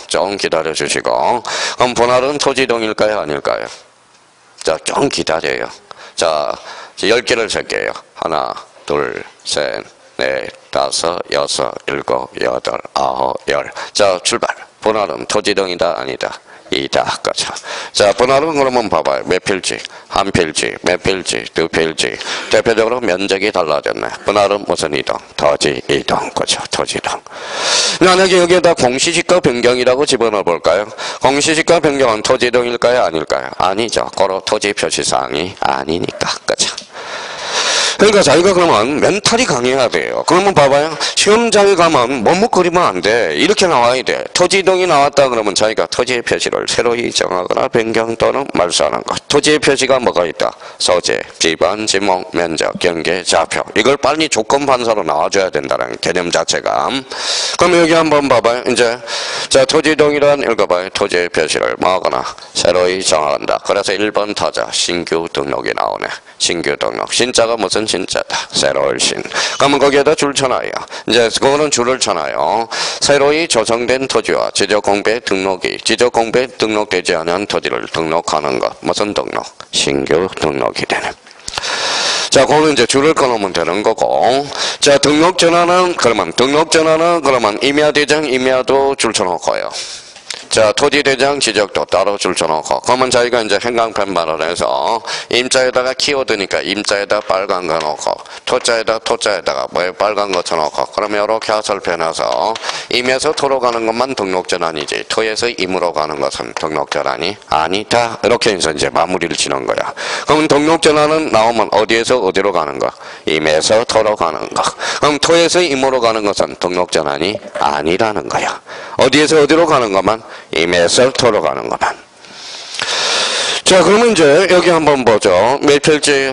그럼 분할은 토지동일까요? 아닐까요? 자, 좀 기다려요. 자, 10개를 셀게요. 하나, 둘, 셋, 넷, 다섯, 여섯, 일곱, 여덟, 아홉, 열. 자, 출발. 분할은 토지동이다, 아니다? 이다. 그렇죠. 자, 분할은 그러면 봐봐요. 몇 필지? 한 필지, 몇 필지, 두 필지. 대표적으로 면적이 달라졌네. 분할은 무슨 이동? 토지 이동. 그렇죠. 토지 이동. 만약에 여기에다 공시지가 변경이라고 집어넣어 볼까요? 공시지가 변경은 토지 이동일까요? 아닐까요? 아니죠. 고로 토지 표시사항이 아니니까. 그렇죠. 그러니까 자기가 그러면 멘탈이 강해야 돼요. 그러면 봐봐요. 시험장에 가면 머뭇거리면 안 돼. 이렇게 나와야 돼. 토지 이동이 나왔다 그러면 자기가 토지의 표시를 새로이 정하거나 변경 또는 말소하는 것. 토지의 표시가 뭐가 있다? 소재, 지번, 지목, 면적, 경계, 좌표. 이걸 빨리 조건 판사로 나와줘야 된다는 개념 자체가. 그럼 여기 한번 봐봐요. 이제 자, 토지 이동이란 읽어봐요. 토지의 표시를 뭐하거나 새로이 정한다. 그래서 1번 타자 신규 등록이 나오네. 신규 등록. 신자가 무슨 진짜다. 새로 얼씬. 그러면 거기에다 줄 쳐놔요. 이제 그거는 줄을 쳐놔요. 새로이 조성된 토지와 지적공부에 등록이 지적공부에 등록되지 않은 토지를 등록하는 것. 무슨 등록? 신규 등록이 되네. 자, 그거는 이제 줄을 꺼놓으면 되는 거고. 자, 등록 전화는 그러면 임야대장, 임야도 줄 쳐놓고요. 자, 토지대장 지적도 따로 줄 쳐놓고. 그러면 자기가 이제 행강편말을 해서 임자에다가 키워드니까 임자에다 빨간 거 놓고 토자에다가 뭐 빨간 거 쳐놓고. 그러면 이렇게 하설펴놔서 임에서 토로 가는 것만 등록전환이지 토에서 임으로 가는 것은 등록전환이 아니다. 이렇게 해서 이제 마무리를 지는 거야. 그럼 등록전환은 나오면 어디에서 어디로 가는 거? 임에서 토로 가는 거. 그럼 토에서 임으로 가는 것은 등록전환이 아니라는 거야. 어디에서 어디로 가는 것만? 임에서 토로 가는 것만. 자, 그러면 이제 여기 한번 보죠. 몇 필지?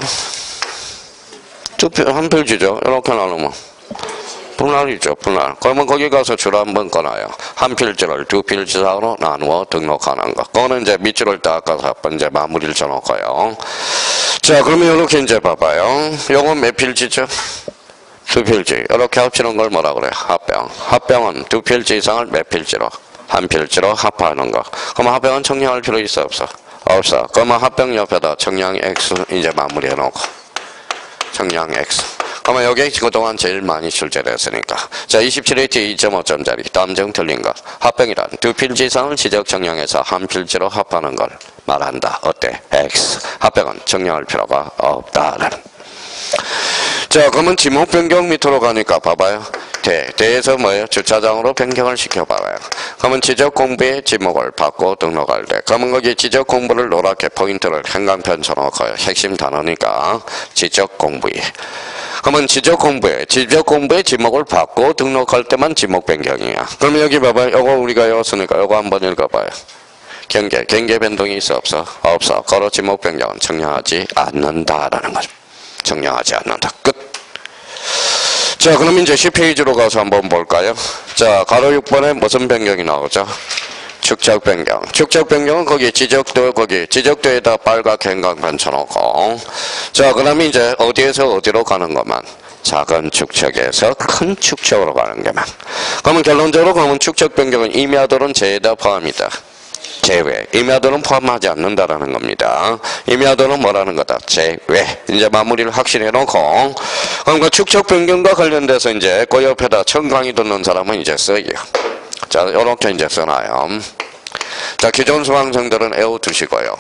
한 필지죠. 이렇게 나누면 분할이죠. 분할. 그러면 거기 가서 줄 한번 꺼놔요. 한 필지를 두 필지상으로 나누어 등록하는 거. 그거는 이제 밑줄을 닦아서 한 번 이제 마무리를 쳐놓고요. 자, 그러면 이렇게 이제 봐봐요. 요건 몇 필지죠? 두 필지. 이렇게 합치는 걸 뭐라 그래요? 합병. 합병은 두 필지 이상을 몇 필지로? 한 필지로 합하는 거. 그러면 합병은 청량할 필요 있어 없어? 없어. 그러면 합병 옆에다 청량 X 이제 마무리해 놓고. 청량 X. 그러면 여기 그동안 제일 많이 출제됐으니까. 자, 27H 2.5점짜리. 다음 중 틀린 거. 합병이란 두 필지 이상을 지적 청량해서 한 필지로 합하는 걸 말한다. 어때? X. 합병은 청량할 필요가 없다는. 자, 그러면 지목 변경 밑으로 가니까 봐봐요. 대에서 뭐예요? 주차장으로 변경을 시켜봐봐요. 그러면 지적 공부의 지목을 받고 등록할 때. 그러면 거기 지적 공부를 노랗게 포인트를 행간편 쳐놓고요. 핵심 단어니까 지적 공부의. 그러면 지적 공부의 지목을 받고 등록할 때만 지목 변경이야. 그러면 여기 봐봐요. 요거 우리가 외웠으니까 요거 한번 읽어봐요. 경계 변동이 있어 없어? 없어. 거로 지목 변경은 청량하지 않는다라는 거죠. 청량하지 않는다. 끝. 자, 그럼 이제 10페이지로 가서 한번 볼까요? 자, 가로 6번에 무슨 변경이 나오죠? 축적 변경. 축적 변경은 거기 지적도에다 빨갛게 행강판 쳐놓고. 자, 그러면 이제 어디에서 어디로 가는 것만? 작은 축척에서 큰 축척으로 가는 것만. 그러면 결론적으로 그러면 축적 변경은 임야도는 제에다 포함이다. 제외. 임야도는 포함하지 않는다라는 겁니다. 임야도는 뭐라는 거다? 제외. 이제 마무리를 확실히 해놓고. 그러니까 축척 변경과 관련돼서 이제 그 옆에다 청강이 듣는 사람은 이제 써요. 자, 요렇게 이제 써놔요. 자, 기존 수강생들은 외워두시고요.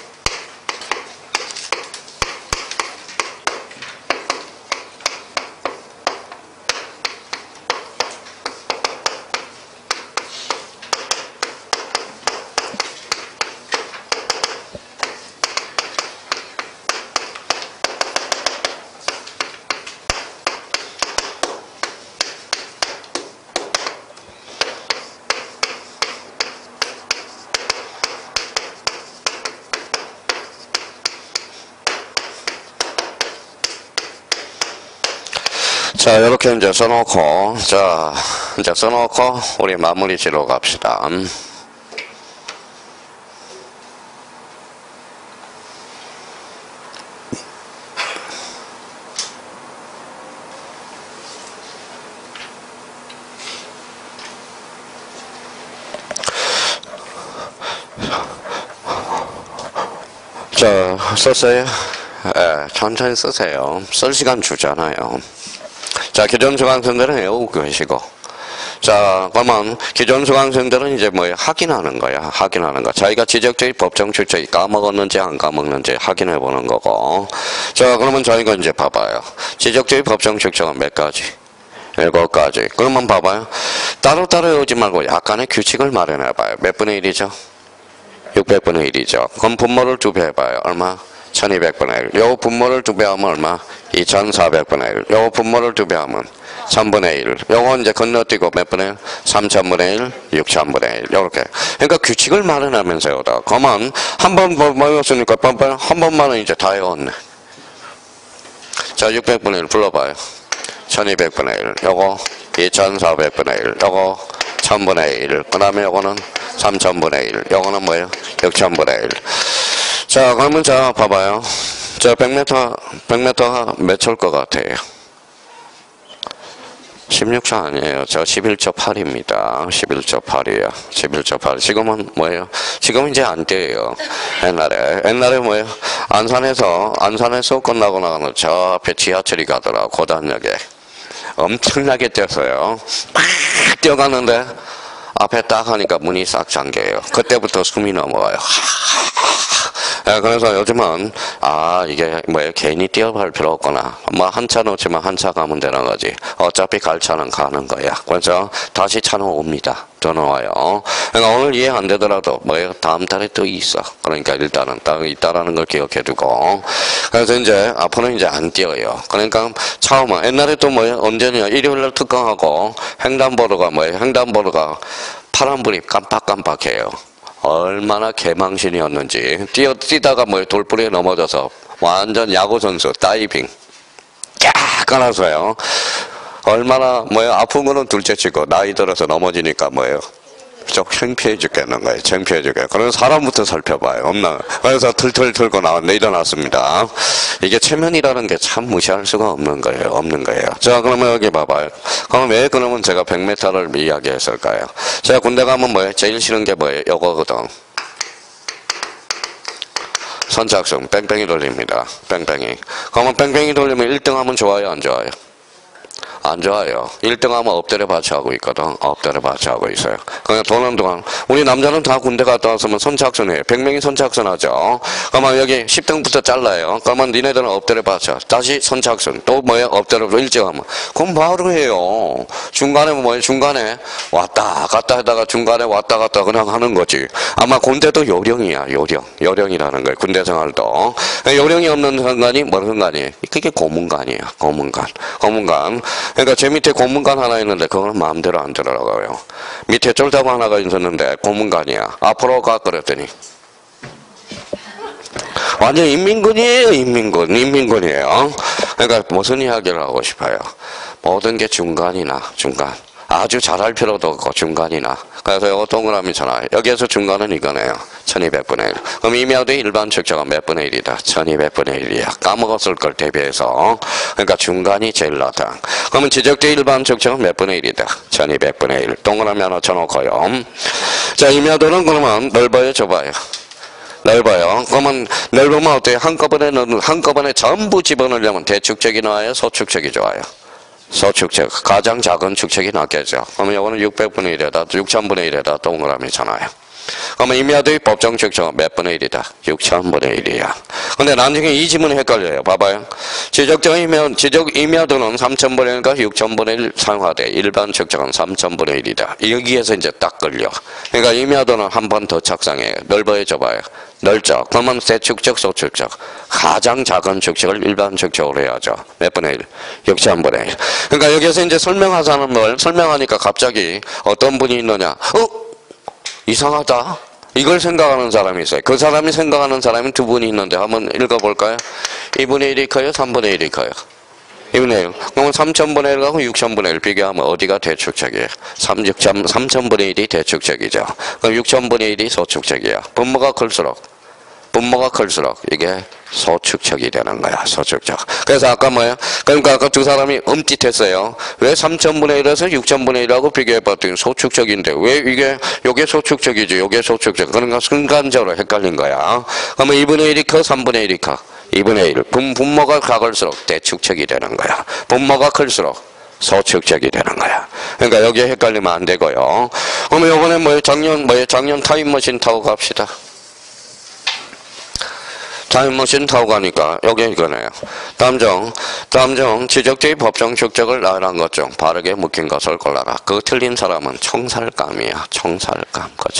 자, 이렇게 이제 써놓고, 자, 이제 써놓고, 우리 마무리 지로 갑시다. 자, 썼어요? 예, 천천히 쓰세요. 쓸 시간 주잖아요. 자, 기존 수강생들은 외우고 계시고. 자, 그러면 기존 수강생들은 이제 뭐 확인하는 거야. 확인하는 거. 자기가 지적적인 법정 출제기 까먹었는지 안 까먹는지 확인해 보는 거고. 자, 그러면 저희가 이제 봐봐요. 지적적인 법정 출제는 몇 가지? 7가지. 그러면 봐봐요. 따로따로 외우지 말고 약간의 규칙을 마련해 봐요. 몇 분의 1이죠? 600분의 1이죠. 그럼 분모를 2배 해봐요. 얼마? 1200분의 1. 요 분모를 2배 하면 얼마? 2400분의 1. 요 분모를 2배 하면 1000분의 1. 요거 이제 건너뛰고 몇 분의 1? 3000분의 1, 6000분의 1. 요렇게. 그러니까 규칙을 마련하면서 외우다. 그러면 한 번 외웠으니까 한 번만은 이제 다 외웠네. 자, 600분의 1 불러봐요. 1200분의 1. 요거 2400분의 1. 요거 1000분의 1. 그 다음에 요거는 3000분의 1. 요거는 뭐예요? 6000분의 1. 자, 그러면 자, 봐봐요. 자, 100m가 몇 초일 것 같아요? 16초 아니에요. 저 11초 8입니다. 11초 8이에요. 11초 8. 지금은 뭐예요? 지금 이제 안 뛰어요. 옛날에 뭐예요? 안산에서 끝나고 나가는 저 앞에 지하철이 가더라. 고단역에. 엄청나게 뛰었어요. 막 뛰어가는데 앞에 딱 하니까 문이 싹 잠겨요. 그때부터 숨이 넘어가요. 그래서 요즘은 이게 뭐예요? 괜히 뛰어갈 필요 없구나. 뭐 한 차 놓치면 한 차 가면 되는 거지. 어차피 갈 차는 가는 거야. 그래서 다시 차는 옵니다. 저는 와요. 그러니까 오늘 이해 안 되더라도 뭐예요? 다음 달에 또 있어. 그러니까 일단은 딱 있다라는 걸 기억해 두고. 그래서 이제 앞으로는 이제 안 뛰어요. 그러니까 처음에 옛날에 또 뭐예요? 언제냐? 일요일날 특강하고 횡단보도가 뭐예요? 횡단보도가 파란불이 깜빡깜빡해요. 얼마나 개망신이었는지. 뛰다가 뭐 돌부리에 넘어져서 완전 야구선수 다이빙 쫙 깔아서요. 얼마나 뭐예요? 아픈 거는 둘째치고 나이 들어서 넘어지니까 뭐예요? 좀 창피해 죽겠는 거예요. 창피해 죽겠어요. 그래서 사람부터 살펴봐요. 없나? 그래서 틀틀 틀고 일어났습니다. 이게 체면이라는 게 참 무시할 수가 없는 거예요. 자, 그러면 여기 봐봐요. 그럼 왜 그러면 제가 100m를 이야기했을까요? 제가 군대 가면 뭐예요? 제일 싫은 게 뭐예요? 요거거든. 선착순, 뺑뺑이 돌립니다. 뺑뺑이. 그러면 뺑뺑이 돌리면 1등 하면 좋아요? 안 좋아요? 안 좋아요. 1등 하면 엎드려 받쳐하고 있거든. 엎드려 받쳐하고 있어요. 그냥 도는 동안 우리 남자는 다 군대 갔다 왔으면 선착순이에요. 100명이 선착순하죠. 그러면 여기 10등부터 잘라요. 그러면 니네들은 엎드려 받쳐. 다시 선착순. 또 뭐예요? 엎드려 일찍 하면. 그럼 바로 해요. 중간에 뭐예요? 중간에 왔다 갔다 하다가 중간에 왔다 갔다 그냥 하는 거지. 아마 군대도 요령이야. 요령이라는 거예요. 군대 생활도. 요령이 없는 순간이 뭔 순간이에요? 그게 고문관이에요. 고문관. 그러니까 제 밑에 고문관 하나 있는데 그거는 마음대로 안 들어가요. 밑에 쫄다구 하나가 있었는데 고문관이야. 앞으로 가 그랬더니 완전 인민군이에요. 인민군이에요. 그러니까 무슨 이야기를 하고 싶어요? 모든 게 중간. 아주 잘할 필요도 없고 중간이나. 그래서 이거 동그라미잖아요. 여기에서 중간은 이거네요. 1200분의 1. 그럼 임야도의 일반 측정은 몇 분의 1이다? 1200분의 1이야. 까먹었을 걸 대비해서. 그러니까 중간이 제일 낮다. 그러면 지적대 일반 측정은 몇 분의 1이다? 1200분의 1. 동그라미 하나 쳐놓고요. 자, 임야도는 그러면 넓어요? 좁아요? 넓어요. 그러면 넓으면 어때요? 한꺼번에 전부 집어넣으려면 대축적이 나와요? 소축적이 좋아요? 소축적, 가장 작은 축적이 낫겠죠. 그러면 이거는 600분의 1에다, 6000분의 1에다 동그라미잖아요. 그러면 임야도의 법정 측정은 몇 분의 1이다? 6000분의 1이야. 근데 나중에 이 지문이 헷갈려요. 봐봐요. 지적 임야도는 3000분의 1과 6000분의 1 사용하되 일반 측정은 3000분의 1이다. 여기에서 이제 딱 걸려. 그러니까 임야도는 한 번 더 착상해요. 넓어요, 좁아요? 넓죠. 그러면 대축적, 소축적. 가장 작은 축적을 일반 축적으로 해야죠. 몇 분의 1? 6000분의 1. 그러니까 여기서 이제 설명하자는 걸 설명하니까 갑자기 어떤 분이 있느냐? 이상하다. 이걸 생각하는 사람이 있어요. 그 사람이 생각하는 사람이 두 분이 있는데 한번 읽어볼까요? 2분의 1이 커요? 3분의 1이 커요? 2분의 1. 그러면 3000분의 1하고 6000분의 1 비교하면 어디가 대축적이에요? 3000분의 1이 대축적이죠. 그럼 6000분의 1이 소축적이야. 분모가 클수록 이게 소축적이 되는 거야. 소축적. 그래서 아까 뭐예요? 그러니까 아까 두 사람이 엄짓했어요. 왜 3000분의 1에서 6000분의 1하고 비교해봤더니 소축적인데 왜 요게 소축적이지 요게 소축적. 그러니까 순간적으로 헷갈린 거야. 그러면 2분의 1이 커? 3분의 1이 커? 2분의 1. 분모가 작을수록 대축적이 되는 거야. 분모가 클수록 소축적이 되는 거야. 그러니까 여기에 헷갈리면 안 되고요. 그러면 이번에 작년 타임머신 타고 갑시다. 타임머신 타고 가니까 여기 이거네요. 다음 중 지적대의 법정 축적을 나열한 것 중 바르게 묵힌 것을 골라라. 그 틀린 사람은 총살감이야. 총살감. 그렇죠.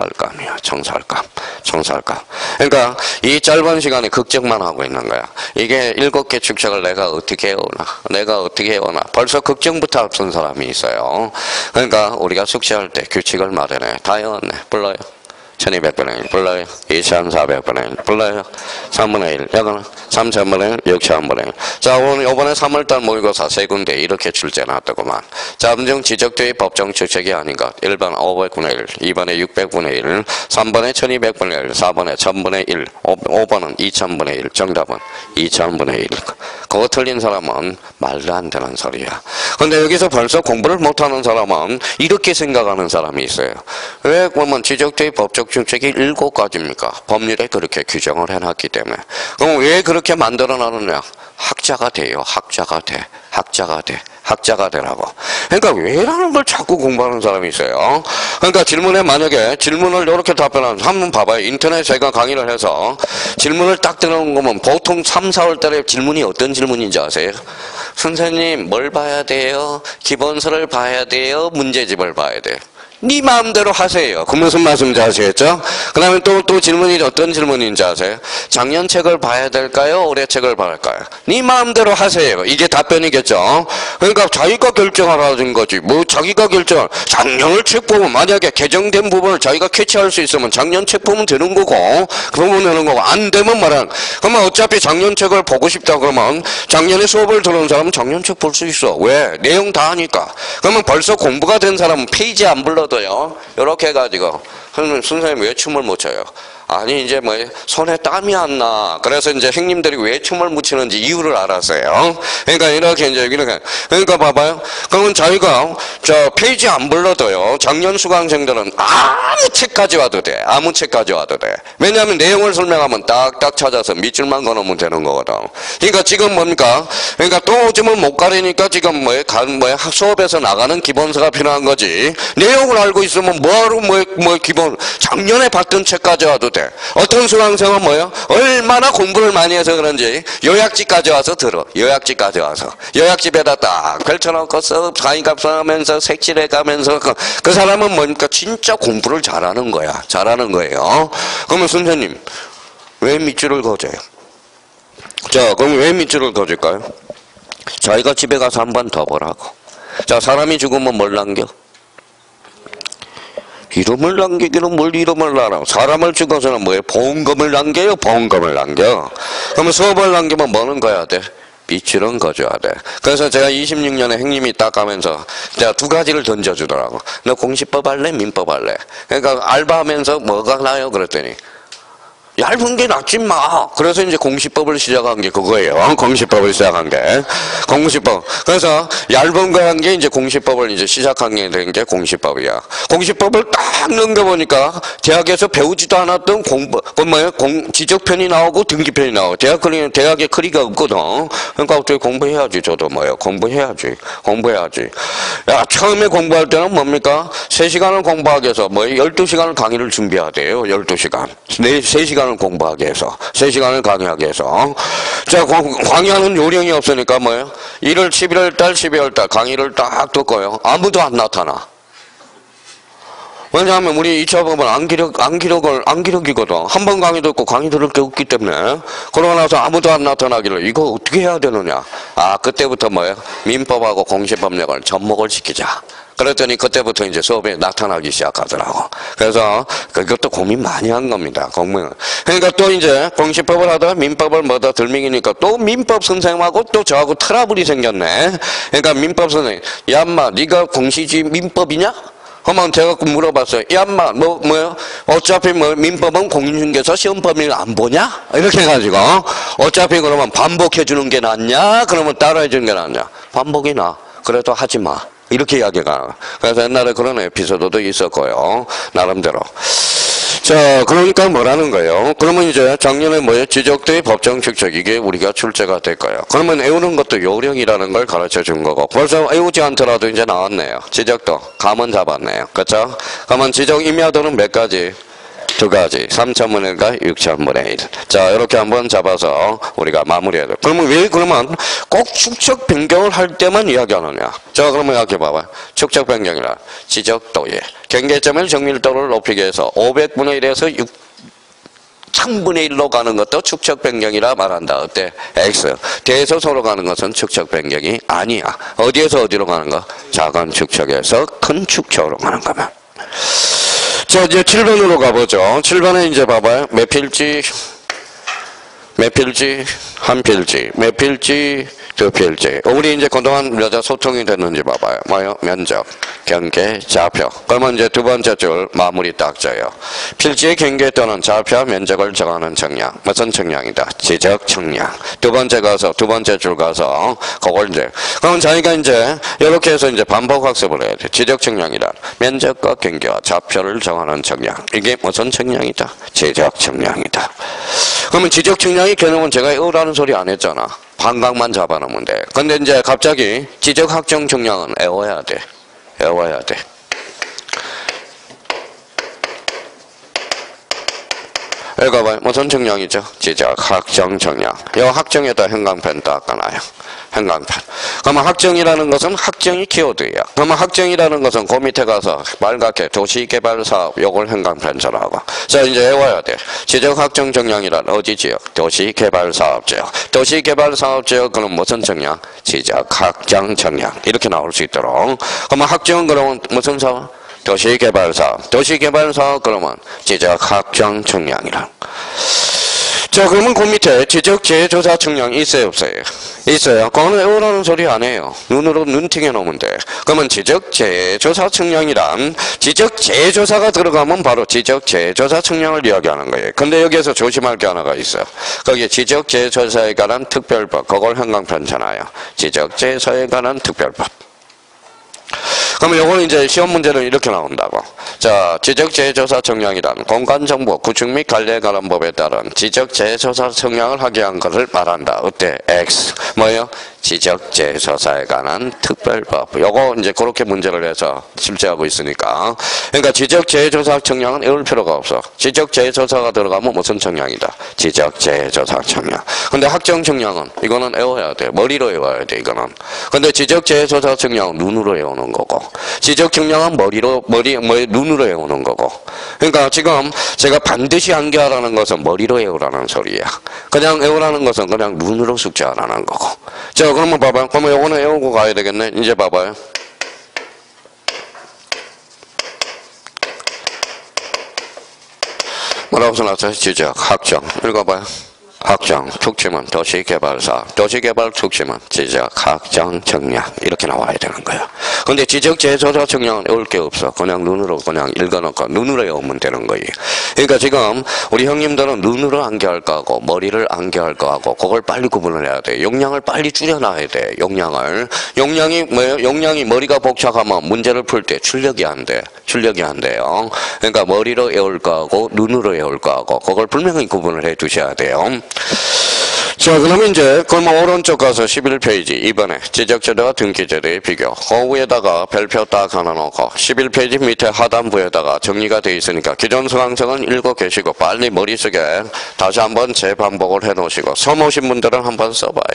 총살감. 그러니까 이 짧은 시간에 극적만 하고 있는 거야. 이게 7개 축적을 내가 어떻게 해오나. 벌써 극적부터 앞선 사람이 있어요. 그러니까 우리가 숙제할 때 규칙을 마련해. 다 외웠네. 불러요. 1200분의 1 불러요. 2400분의 1 불러요. 3분의 1 여기는 3000분의 1 6000분의 1. 자, 오늘 요번에 3월달 모의고사 세 군데 이렇게 출제 나왔더구만. 잠정 지적되의 법정 출첵이 아닌 것. 1번 500분의 1, 2번에 600분의 1, 3번에 1200분의 1, 4번에 1000분의 1, 5번은 2000분의 1. 정답은 2000분의 1. 그거 틀린 사람은 말도 안 되는 소리야. 근데 여기서 벌써 공부를 못하는 사람은 이렇게 생각하는 사람이 있어요. 왜 그러면 지적되의 법정 출첵이 7가지입니까? 법률에 그렇게 규정을 해놨기 때문에. 그럼 왜 그렇게 만들어놨느냐? 학자가 돼요. 학자가 돼. 학자가 돼. 학자가 되라고. 그러니까 왜라는 걸 자꾸 공부하는 사람이 있어요. 그러니까 질문에 만약에 질문을 이렇게 답변하는 한번 봐봐요. 인터넷에 제가 강의를 해서 질문을 딱 들어오는 거면 보통 3, 4월 달에 질문이 어떤 질문인지 아세요? 선생님 뭘 봐야 돼요? 기본서를 봐야 돼요? 문제집을 봐야 돼요? 네 마음대로 하세요. 그 무슨 말씀인지 아시겠죠? 그 다음에 또 질문이 어떤 질문인지 아세요? 작년 책을 봐야 될까요? 올해 책을 봐야 할까요? 네 마음대로 하세요. 이게 답변이겠죠? 그러니까 자기가 결정하라는 거지. 뭐 자기가 결정, 작년을 책 보면 만약에 개정된 부분을 자기가 캐치할 수 있으면 작년 책 보면 되는 거고, 보면 되는 거고, 안 되면 말은, 그러면 어차피 작년 책을 보고 싶다 그러면 작년에 수업을 들은 사람은 작년 책 볼 수 있어. 왜? 내용 다 하니까. 그러면 벌써 공부가 된 사람은 페이지 안 불러도 이렇게 해가지고 선생님 왜 춤을 못 춰요? 아니 이제 뭐 손에 땀이 안 나. 그래서 이제 형님들이 왜 춤을 못 추는지 이유를 알았어요. 그러니까 이렇게 이제 이렇게 그러니까 봐봐요. 그러면 자기가 저 페이지 안 불러도요. 작년 수강생들은 아무 책 가져와도 돼. 아무 책 가져와도 돼. 왜냐하면 내용을 설명하면 딱딱 찾아서 밑줄만 그어놓으면 되는 거거든. 그러니까 지금 뭡니까? 그러니까 또 오줌을 못 가리니까 지금 수업에서 나가는 기본서가 필요한 거지. 내용을 알고 있으면 뭐하러 기본 작년에 봤던 책 가져와도 돼. 어떤 수강생은 뭐요? 얼마나 공부를 많이 해서 그런지 요약집까지 와서 들어. 요약집까지 와서. 요약집에다 딱 펼쳐놓고 써 강의값 하면서 색칠해 가면서 그 사람은 뭡니까? 진짜 공부를 잘하는 거야. 잘하는 거예요. 그러면 선생님 왜 밑줄을 그어줘요? 자, 그럼 왜 밑줄을 그어줄까요? 자기가 집에 가서 한 번 더 보라고. 자, 사람이 죽으면 뭘 남겨? 이름을 남기기는 뭘 이름을 알아. 사람을 죽어서는 뭐예요? 보험금을 남겨요? 보험금을 남겨. 그러면 수업을 남기면 뭐는 거야 돼? 밑줄은 그어줘야 돼. 그래서 제가 26년에 형님이 딱 가면서 제가 두 가지를 던져주더라고. 너 공시법 할래? 민법 할래? 그러니까 알바하면서 뭐가 나요? 그랬더니 얇은 게 낫지 마. 그래서 이제 공시법을 시작한 게 그거예요. 공시법을 시작한 게. 공시법. 그래서 얇은 거 한 게 이제 공시법을 이제 시작한 게 된 게 공시법이야. 공시법을 딱 넘겨보니까 대학에서 배우지도 않았던 지적편이 나오고 등기편이 나오고 대학에 크리가 없거든. 그러니까 어떻게 공부해야지. 저도 공부해야지. 야, 처음에 공부할 때는 뭡니까? 3시간을 공부하기 위해서 12시간을 강의를 준비해야 돼요. 12시간. 3시간을 공부하기 위해서 3시간을 강의하기 위해서 자, 강의하는 요령이 없으니까 뭐예요? 1월 11월달 12월달 강의를 딱 듣고요. 아무도 안 나타나. 왜냐하면 우리 2차 법은 안기력이거든. 한 번 강의 듣고 강의 들을 게 없기 때문에. 그러고 나서 아무도 안 나타나길래 이거 어떻게 해야 되느냐. 아, 그때부터 뭐예요? 민법하고 공시법령을 접목을 시키자. 그랬더니 그때부터 이제 수업에 나타나기 시작하더라고. 그래서 그것도 고민 많이 한 겁니다. 그러니까 또 이제 공시법을 하다가 민법을 뭐다 들먹이니까 또 민법 선생님하고 또 저하고 트러블이 생겼네. 그러니까 민법 선생님, 야 인마 네가 공시지 민법이냐? 그러면 제가 물어봤어요. 야 인마 뭐요? 어차피 민법은 공인중개사 시험범위를 안 보냐? 이렇게 해가지고 어차피 그러면 반복해 주는 게 낫냐? 그러면 따라해 주는 게 낫냐? 반복이 나. 그래도 하지 마. 이렇게 이야기가. 그래서 옛날에 그런 에피소드도 있었고요. 나름대로. 자, 그러니까 뭐라는 거예요? 그러면 이제 작년에 뭐예요? 지적대의 법정 출첵 이게 우리가 출제가 될까요? 그러면 외우는 것도 요령이라는 걸 가르쳐 준 거고 벌써 외우지 않더라도 이제 나왔네요. 지적도 감은 잡았네요. 그렇죠? 그러면 지적 임야도는 몇 가지? 2가지. 3,000분의 1과 6,000분의 1. 자, 이렇게 한번 잡아서 우리가 마무리해야 돼. 그러면 왜 그러면 꼭 축척 변경을 할 때만 이야기하느냐? 자, 그러면 이렇게 봐봐. 축척 변경이라 지적도의 경계점의 정밀도를 높이기 위해서 500분의 1에서 6,000분의 1로 가는 것도 축척 변경이라 말한다. 어때? X. 대소소로 가는 것은 축척 변경이 아니야. 어디에서 어디로 가는 거? 작은 축척에서 큰 축척으로 가는 거면. 자, 이제 7번으로 가보죠. 7번에 이제 봐봐요. 몇 필지? 몇 필지? 한 필지. 몇 필지? 두 필지. 우리 이제 그동안 여자 소통이 됐는지 봐봐요. 뭐요? 면적, 경계, 좌표. 그러면 이제 두 번째 줄 마무리 딱 져요. 필지의 경계에 또는 좌표 면적을 정하는 청량. 무슨 청량이다? 지적 청량. 두 번째 줄 가서 그걸 이제 그럼 자기가 이제 이렇게 해서 이제 반복 학습을 해야 돼. 지적 청량이란 면적과 경계와 좌표를 정하는 청량. 이게 무슨 청량이다? 지적 청량이다. 그러면 지적 청량의 개념은 제가 외우라는 소리 안 했잖아. 감각만 잡아놓으면 돼. 근데 이제 갑자기 지적 확정 청량은 외워야 돼. 외워야 돼. 읽어봐요. 무슨 청량이죠? 지적 확정 청량. 이 확정에다 형광펜 닦아놔요. 형광펜. 그러면 확정이라는 것은 확정이 키워드예요. 그러면 확정이라는 것은 그 밑에 가서 말갛게 도시개발사업 요걸 형광펜처럼 하고. 자, 이제 외워야 돼. 지적 확정 청량이란 어디 지역? 도시개발사업지역. 도시개발사업지역 그럼 무슨 청량? 지적 확정 청량. 이렇게 나올 수 있도록. 그러면 확정은 그러면 무슨 사업? 도시개발사업. 도시개발사업 그러면 지적 확정 청량이란. 자, 그러면 그 밑에 지적 재조사 청량 있어요, 없어요? 있어요. 그거는 외우라는 소리 안 해요. 눈으로 눈팅해 놓으면 돼. 그러면 지적 재조사 청량이란 지적 재조사가 들어가면 바로 지적 재조사 청량을 이야기하는 거예요. 근데 여기에서 조심할 게 하나가 있어요. 거기에 지적 재조사에 관한 특별법. 그걸 형광펜 잖아요. 지적 재조사에 관한 특별법. 그러면 요거는 이제 시험 문제는 이렇게 나온다고. 자, 지적재조사 청량이란 공간정보 구축 및 관리에 관한 법에 따른 지적재조사 청량을 하게 한 것을 말한다. 어때? X. 뭐예요? 지적재조사에 관한 특별법. 요거 이제 그렇게 문제를 해서 실제하고 있으니까. 그러니까 지적재조사 청량은 외울 필요가 없어. 지적재조사가 들어가면 무슨 청량이다? 지적재조사 청량. 근데 확정 청량은 이거는 외워야 돼. 머리로 외워야 돼, 이거는. 근데 지적재조사 청량은 눈으로 외우는 거고. 지적 청량은 눈으로 외우는 거고. 그러니까 지금 제가 반드시 암기하라는 것은 머리로 외우라는 소리야. 그냥 외우라는 것은 그냥 눈으로 숙제하라는 거고. 자, 그러면 봐봐요. 그러면 요거는 외우고 가야 되겠네. 이제 봐봐요. 뭐라고 써놨어요? 지적, 확정. 읽어봐요. 확정, 특징은 도시개발사, 도시개발 특징은 지적, 확정, 청량 이렇게 나와야 되는 거야. 근데 지적 재조사 청량은 외울 게 없어. 그냥 눈으로 그냥 읽어놓고 눈으로 외우면 되는 거예요. 그러니까 지금 우리 형님들은 눈으로 암기할 거하고 머리를 암기할 거하고 그걸 빨리 구분을 해야 돼. 용량을 빨리 줄여놔야 돼. 용량이 뭐예요? 용량이 머리가 복잡하면 문제를 풀 때 출력이 안 돼. 출력이 안 돼요. 그러니까 머리로 외울 거하고 눈으로 외울 거하고 그걸 분명히 구분을 해 두셔야 돼요. 자, 그러면 이제 그러면 오른쪽 가서 11페이지 2번에 지적제도와 등기제도의 비교. 그 위에다가 별표 딱 하나 놓고 11페이지 밑에 하단부에다가 정리가 되어 있으니까 기존 수강생은 읽고 계시고 빨리 머릿속에 다시 한번 재반복을 해 놓으시고 처음 오신 분들은 한번 써봐요.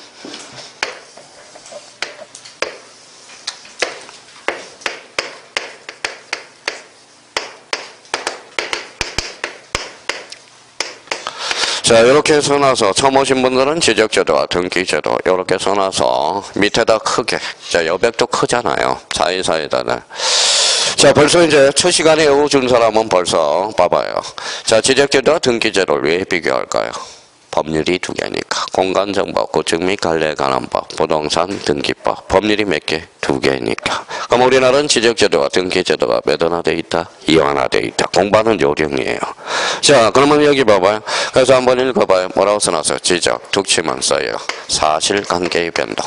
자, 이렇게 써놔서 처음 오신 분들은 지적제도와 등기제도 이렇게 써놔서 밑에다 크게. 자, 여백도 크잖아요. 사이사이다는. 자, 벌써 이제 첫 시간에 외워준 사람은 벌써 봐봐요. 자, 지적제도와 등기제도를 왜 비교할까요? 법률이 두 개니까. 공간정보, 구축 및 관리에 관한 법, 부동산 등기법. 법률이 몇 개? 두 개니까. 그럼 우리나라는 지적제도와 등기제도가 몇 하나 돼 있다? 이하나 돼 있다. 공부하는 요령이에요. 자, 그러면 여기 봐봐요. 그래서 한번 읽어봐요. 뭐라고 써놨어요? 지적, 특징만 써요. 사실관계의 변동.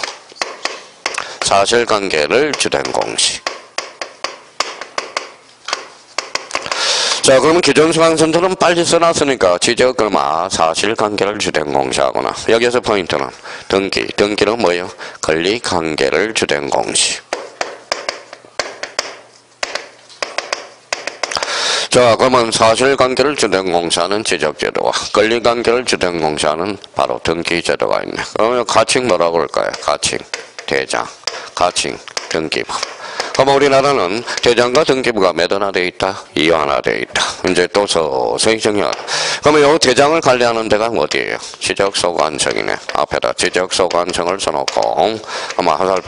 사실관계를 주된 공식. 자, 그러면 기존 수강생들은 빨리 써놨으니까 지적 그러면 사실관계를 주된 공시하구나. 여기서 포인트는 등기는 뭐예요? 권리관계를 주된 공시. 자, 그러면 사실관계를 주된 공시하는 지적제도와 권리관계를 주된 공시하는 바로 등기제도가 있네. 그러면 가칭 뭐라고 할까요? 가칭, 대장, 가칭, 등기부. 그럼 우리나라는 대장과 등기부가 몇 하나 돼 있다? 2 하나 돼 있다. 이제 또 서서히 정리하라. 그러면 이 대장을 관리하는 데가 어디예요? 지적소관청이네. 앞에다 지적소관청을 써놓고 한번 화살표 놓고.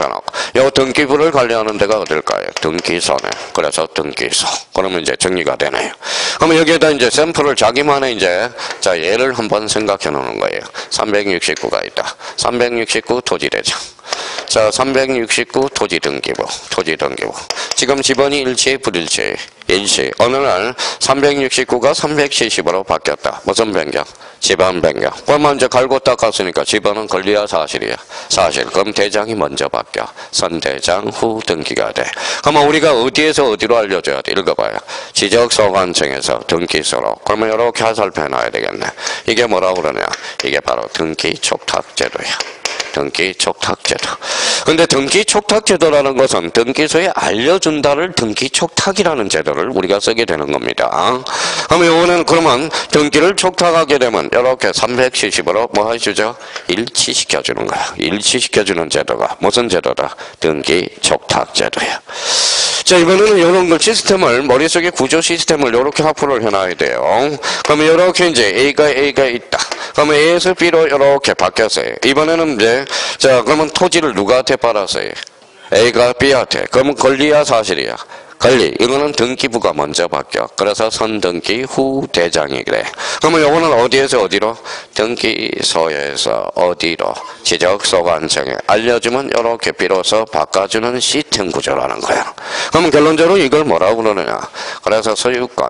요 등기부를 관리하는 데가 어딜까요? 등기소네. 그래서 등기소. 그러면 이제 정리가 되네요. 그러면 여기에다 이제 샘플을 자기만의 이제 자 예를 한번 생각해 놓는 거예요. 369가 있다. 369 토지대장. 자, 369 토지등기부. 지금 지번이 일치, 불일치? 일치. 어느 날 369가 370으로 바뀌었다. 무슨 변경? 지번 변경. 그러면 이제 갈고 닦았으니까 지번은 권리야, 사실이야? 사실. 그럼 대장이 먼저 바뀌어. 선대장 후 등기가 돼. 그러면 우리가 어디에서 어디로 알려줘야 돼? 읽어봐요. 지적소관청에서 등기소로. 그러면 이렇게 화살표 해놔야 되겠네. 이게 뭐라고 그러냐? 이게 바로 등기촉탁제도야. 등기촉탁제도. 근데 등기촉탁제도라는 것은 등기소에 알려준다를 등기촉탁이라는 제도를 우리가 쓰게 되는 겁니다. 그러면 이거는 그러면 등기를 촉탁하게 되면 이렇게 370으로 뭐 해주죠? 일치시켜주는 거야. 일치시켜주는 제도가 무슨 제도다? 등기촉탁제도야. 자, 이번에는 이런 걸 시스템을 머릿속에 구조 시스템을 이렇게 확보를 해놔야 돼요. 그러면 이렇게 이제 A가 있다. 그러면 A에서 B로 이렇게 바뀌었어요. 이번에는 이제 자 그러면 토지를 누구한테 팔았어요? A가 B한테. 그러면 권리야, 사실이야? 권리. 이거는 등기부가 먼저 바뀌어. 그래서 선등기 후 대장이 그래. 그러면 요거는 어디에서 어디로? 등기소에서 어디로? 지적소관청에 알려주면 이렇게 비로소 바꿔주는 시스템 구조라는 거야. 그러면 결론적으로 이걸 뭐라고 그러느냐? 그래서 소유권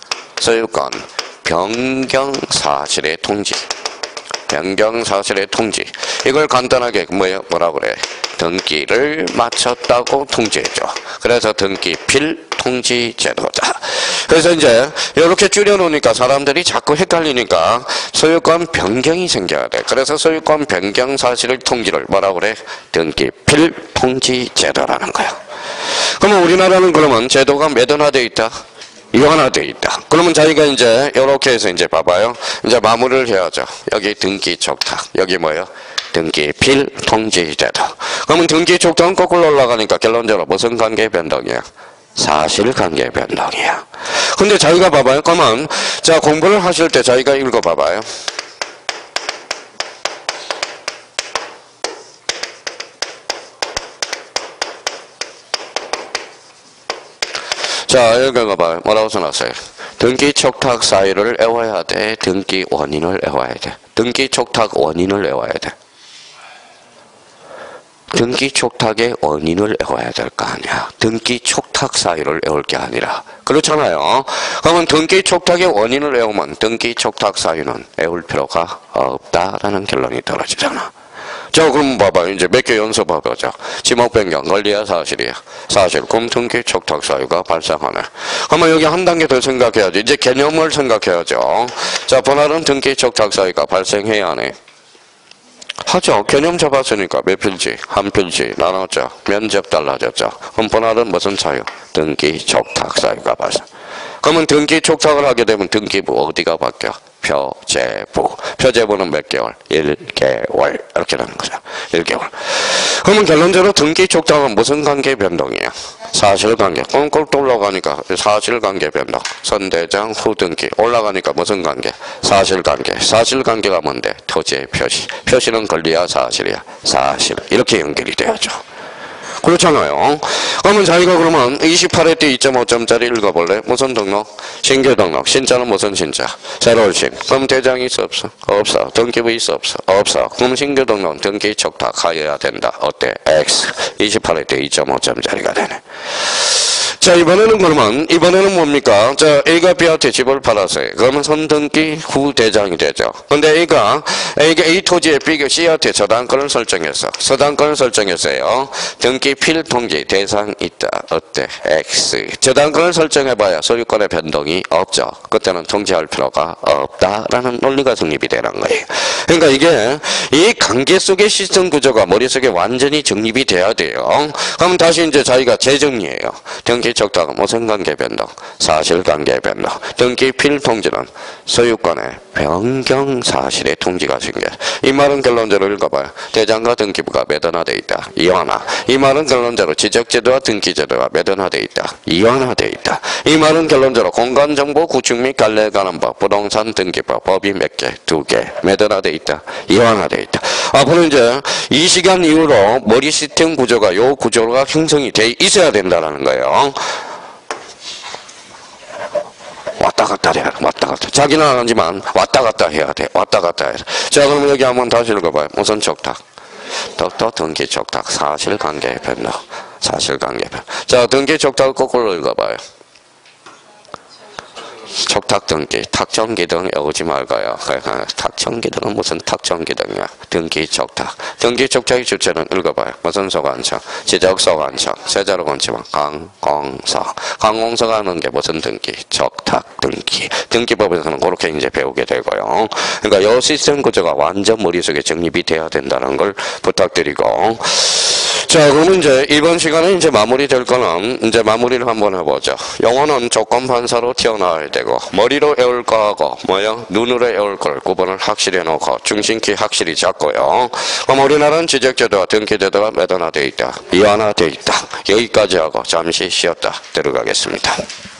변경 사실의 통지. 변경 사실의 통지. 이걸 간단하게 뭐라 그래? 등기를 마쳤다고 통지해줘. 그래서 등기필 통지 제도다. 그래서 이제 이렇게 줄여놓으니까 사람들이 자꾸 헷갈리니까 소유권 변경이 생겨야 돼. 그래서 소유권 변경 사실의 통지를 뭐라 그래? 등기필 통지 제도라는 거야. 그러면 우리나라는 그러면 제도가 몇 원화되어 있다? 이완화되어 있다. 그러면 자기가 이제 이렇게 해서 이제 봐봐요. 이제 마무리를 해야죠. 여기 등기촉탁. 여기 뭐예요? 등기필 통지제도. 그러면 등기촉탁은 거꾸로 올라가니까 결론적으로 무슨 관계 변동이야? 사실관계 변동이야. 근데 자기가 봐봐요. 그러면 자 공부를 하실 때 자기가 읽어봐봐요. 자, 읽어봐요. 뭐라고 써놨어요? 등기촉탁 사유를 외워야 돼. 등기 원인을 외워야 돼. 등기촉탁 원인을 외워야 돼. 등기촉탁의 원인을 외워야 될 거 아니야. 등기촉탁 사유를 외울 게 아니라. 그렇잖아요. 그러면 등기촉탁의 원인을 외우면 등기촉탁 사유는 외울 필요가 없다라는 결론이 떨어지잖아. 자, 그럼 봐봐요. 이제 몇 개 연습해보자. 지목 변경, 권리야, 사실이야? 사실. 그럼 등기촉탁 사유가 발생하네. 그러면 여기 한 단계 더 생각해야지. 이제 개념을 생각해야죠. 자, 분할은 등기촉탁 사유가 발생해야 하네. 하죠. 개념 잡았으니까 몇 필지? 한 필지 나눴죠. 면적 달라졌죠. 그럼 분할은 무슨 사유? 등기촉탁 사유가 발생. 그러면 등기촉탁을 하게 되면 등기부 어디가 바뀌어? 표제부. 표제부는 몇 개월? 1개월. 이렇게 되는 거죠. 1개월. 그러면 결론적으로 등기촉탁은 무슨 관계 변동이에요? 사실관계. 꼴꼴 올라가니까 사실관계 변동. 선대장 후등기. 올라가니까 무슨 관계? 사실관계. 사실관계가 뭔데? 토지의 표시. 표시는 권리야, 사실이야? 사실. 이렇게 연결이 돼야죠. 그렇잖아요. 그러면 자기가 그러면 28회 때 2.5점짜리 읽어볼래? 무슨 등록? 신규 등록. 신자는 무슨 신자? 새로운 신. 그럼 대장이 있어 없어? 없어. 등기부 있어 없어? 없어. 그럼 신규 등록 등기촉탁 하여야 된다. 어때? X. 28회 때 2.5점짜리가 되네. 자, 이번에는 뭡니까? 자, A가 B한테 집을 팔았어요. 그러면 선등기 후 대장이 되죠. 근데 A가 A 토지에 B가 C한테 저당권을 설정했어. 저당권을 설정했어요. 등기 필 통지 대상 있다. 어때? X. 저당권을 설정해봐야 소유권의 변동이 없죠. 그때는 통지할 필요가 없다라는 논리가 성립이 되는 거예요. 그러니까 이게 이 관계 속의 시스템 구조가 머릿속에 완전히 정립이 돼야 돼요. 그럼 다시 이제 자기가 재정리해요. 등기 등기 적탁은 무슨 관계 변동? 사실관계 변동. 등기 필통지는 소유권의 변경 사실의 통지가 생겨. 이 말은 결론적으로 읽어봐요. 대장과 등기부가 매단화되어 있다. 이완화. 이 말은 결론적으로 지적제도와 등기제도가 매단화되어 있다. 이완화되어 있다. 이 말은 결론적으로 공간정보 구축 및 관리에 관한 법, 부동산 등기법, 법이 몇 개? 2개. 매단화되어 있다. 이완화되어 있다. 앞으로 이제 이 시간 이후로 머리 시스템 구조가 요 구조가 형성이 돼 있어야 된다는 거예요. 왔다 갔다 해야 돼. 왔다 갔다. 자기는 안 하지만 왔다 갔다 해야 돼. 왔다 갔다 해야 돼. 자, 그러면 여기 한번 다시 읽어봐요. 무슨 적탁? 또 등기 적탁. 사실관계 변동. 사실관계 변동. 자, 등기 적탁을 거꾸로 읽어봐요. 촉탁 등기, 탁정기 등 오지 말까요? 탁정기 등은 무슨 탁정기 등이야? 등기 촉탁. 등기 촉탁의 주체는 읽어봐요. 무슨 소관청? 지적 소관청. 세자로 건치면 강공서. 강공서가 하는 게 무슨 등기? 촉탁 등기. 등기법에서는 그렇게 이제 배우게 되고요. 그러니까 이 시스템 구조가 완전 머릿속에 정립이 돼야 된다는 걸 부탁드리고. 자, 그러면 이제 이번 시간에 이제 마무리될 거는 이제 마무리를 한번 해보죠. 영어는 조건 판사로 튀어나와야 되고, 머리로 외울 거하고, 뭐요? 눈으로 외울 걸 구분을 확실히 해놓고, 중심키 확실히 잡고요. 그럼 우리나라는 지적제도와 등기제도가 매단화되어 있다. 이완화되어 있다. 여기까지 하고 잠시 쉬었다 들어가겠습니다.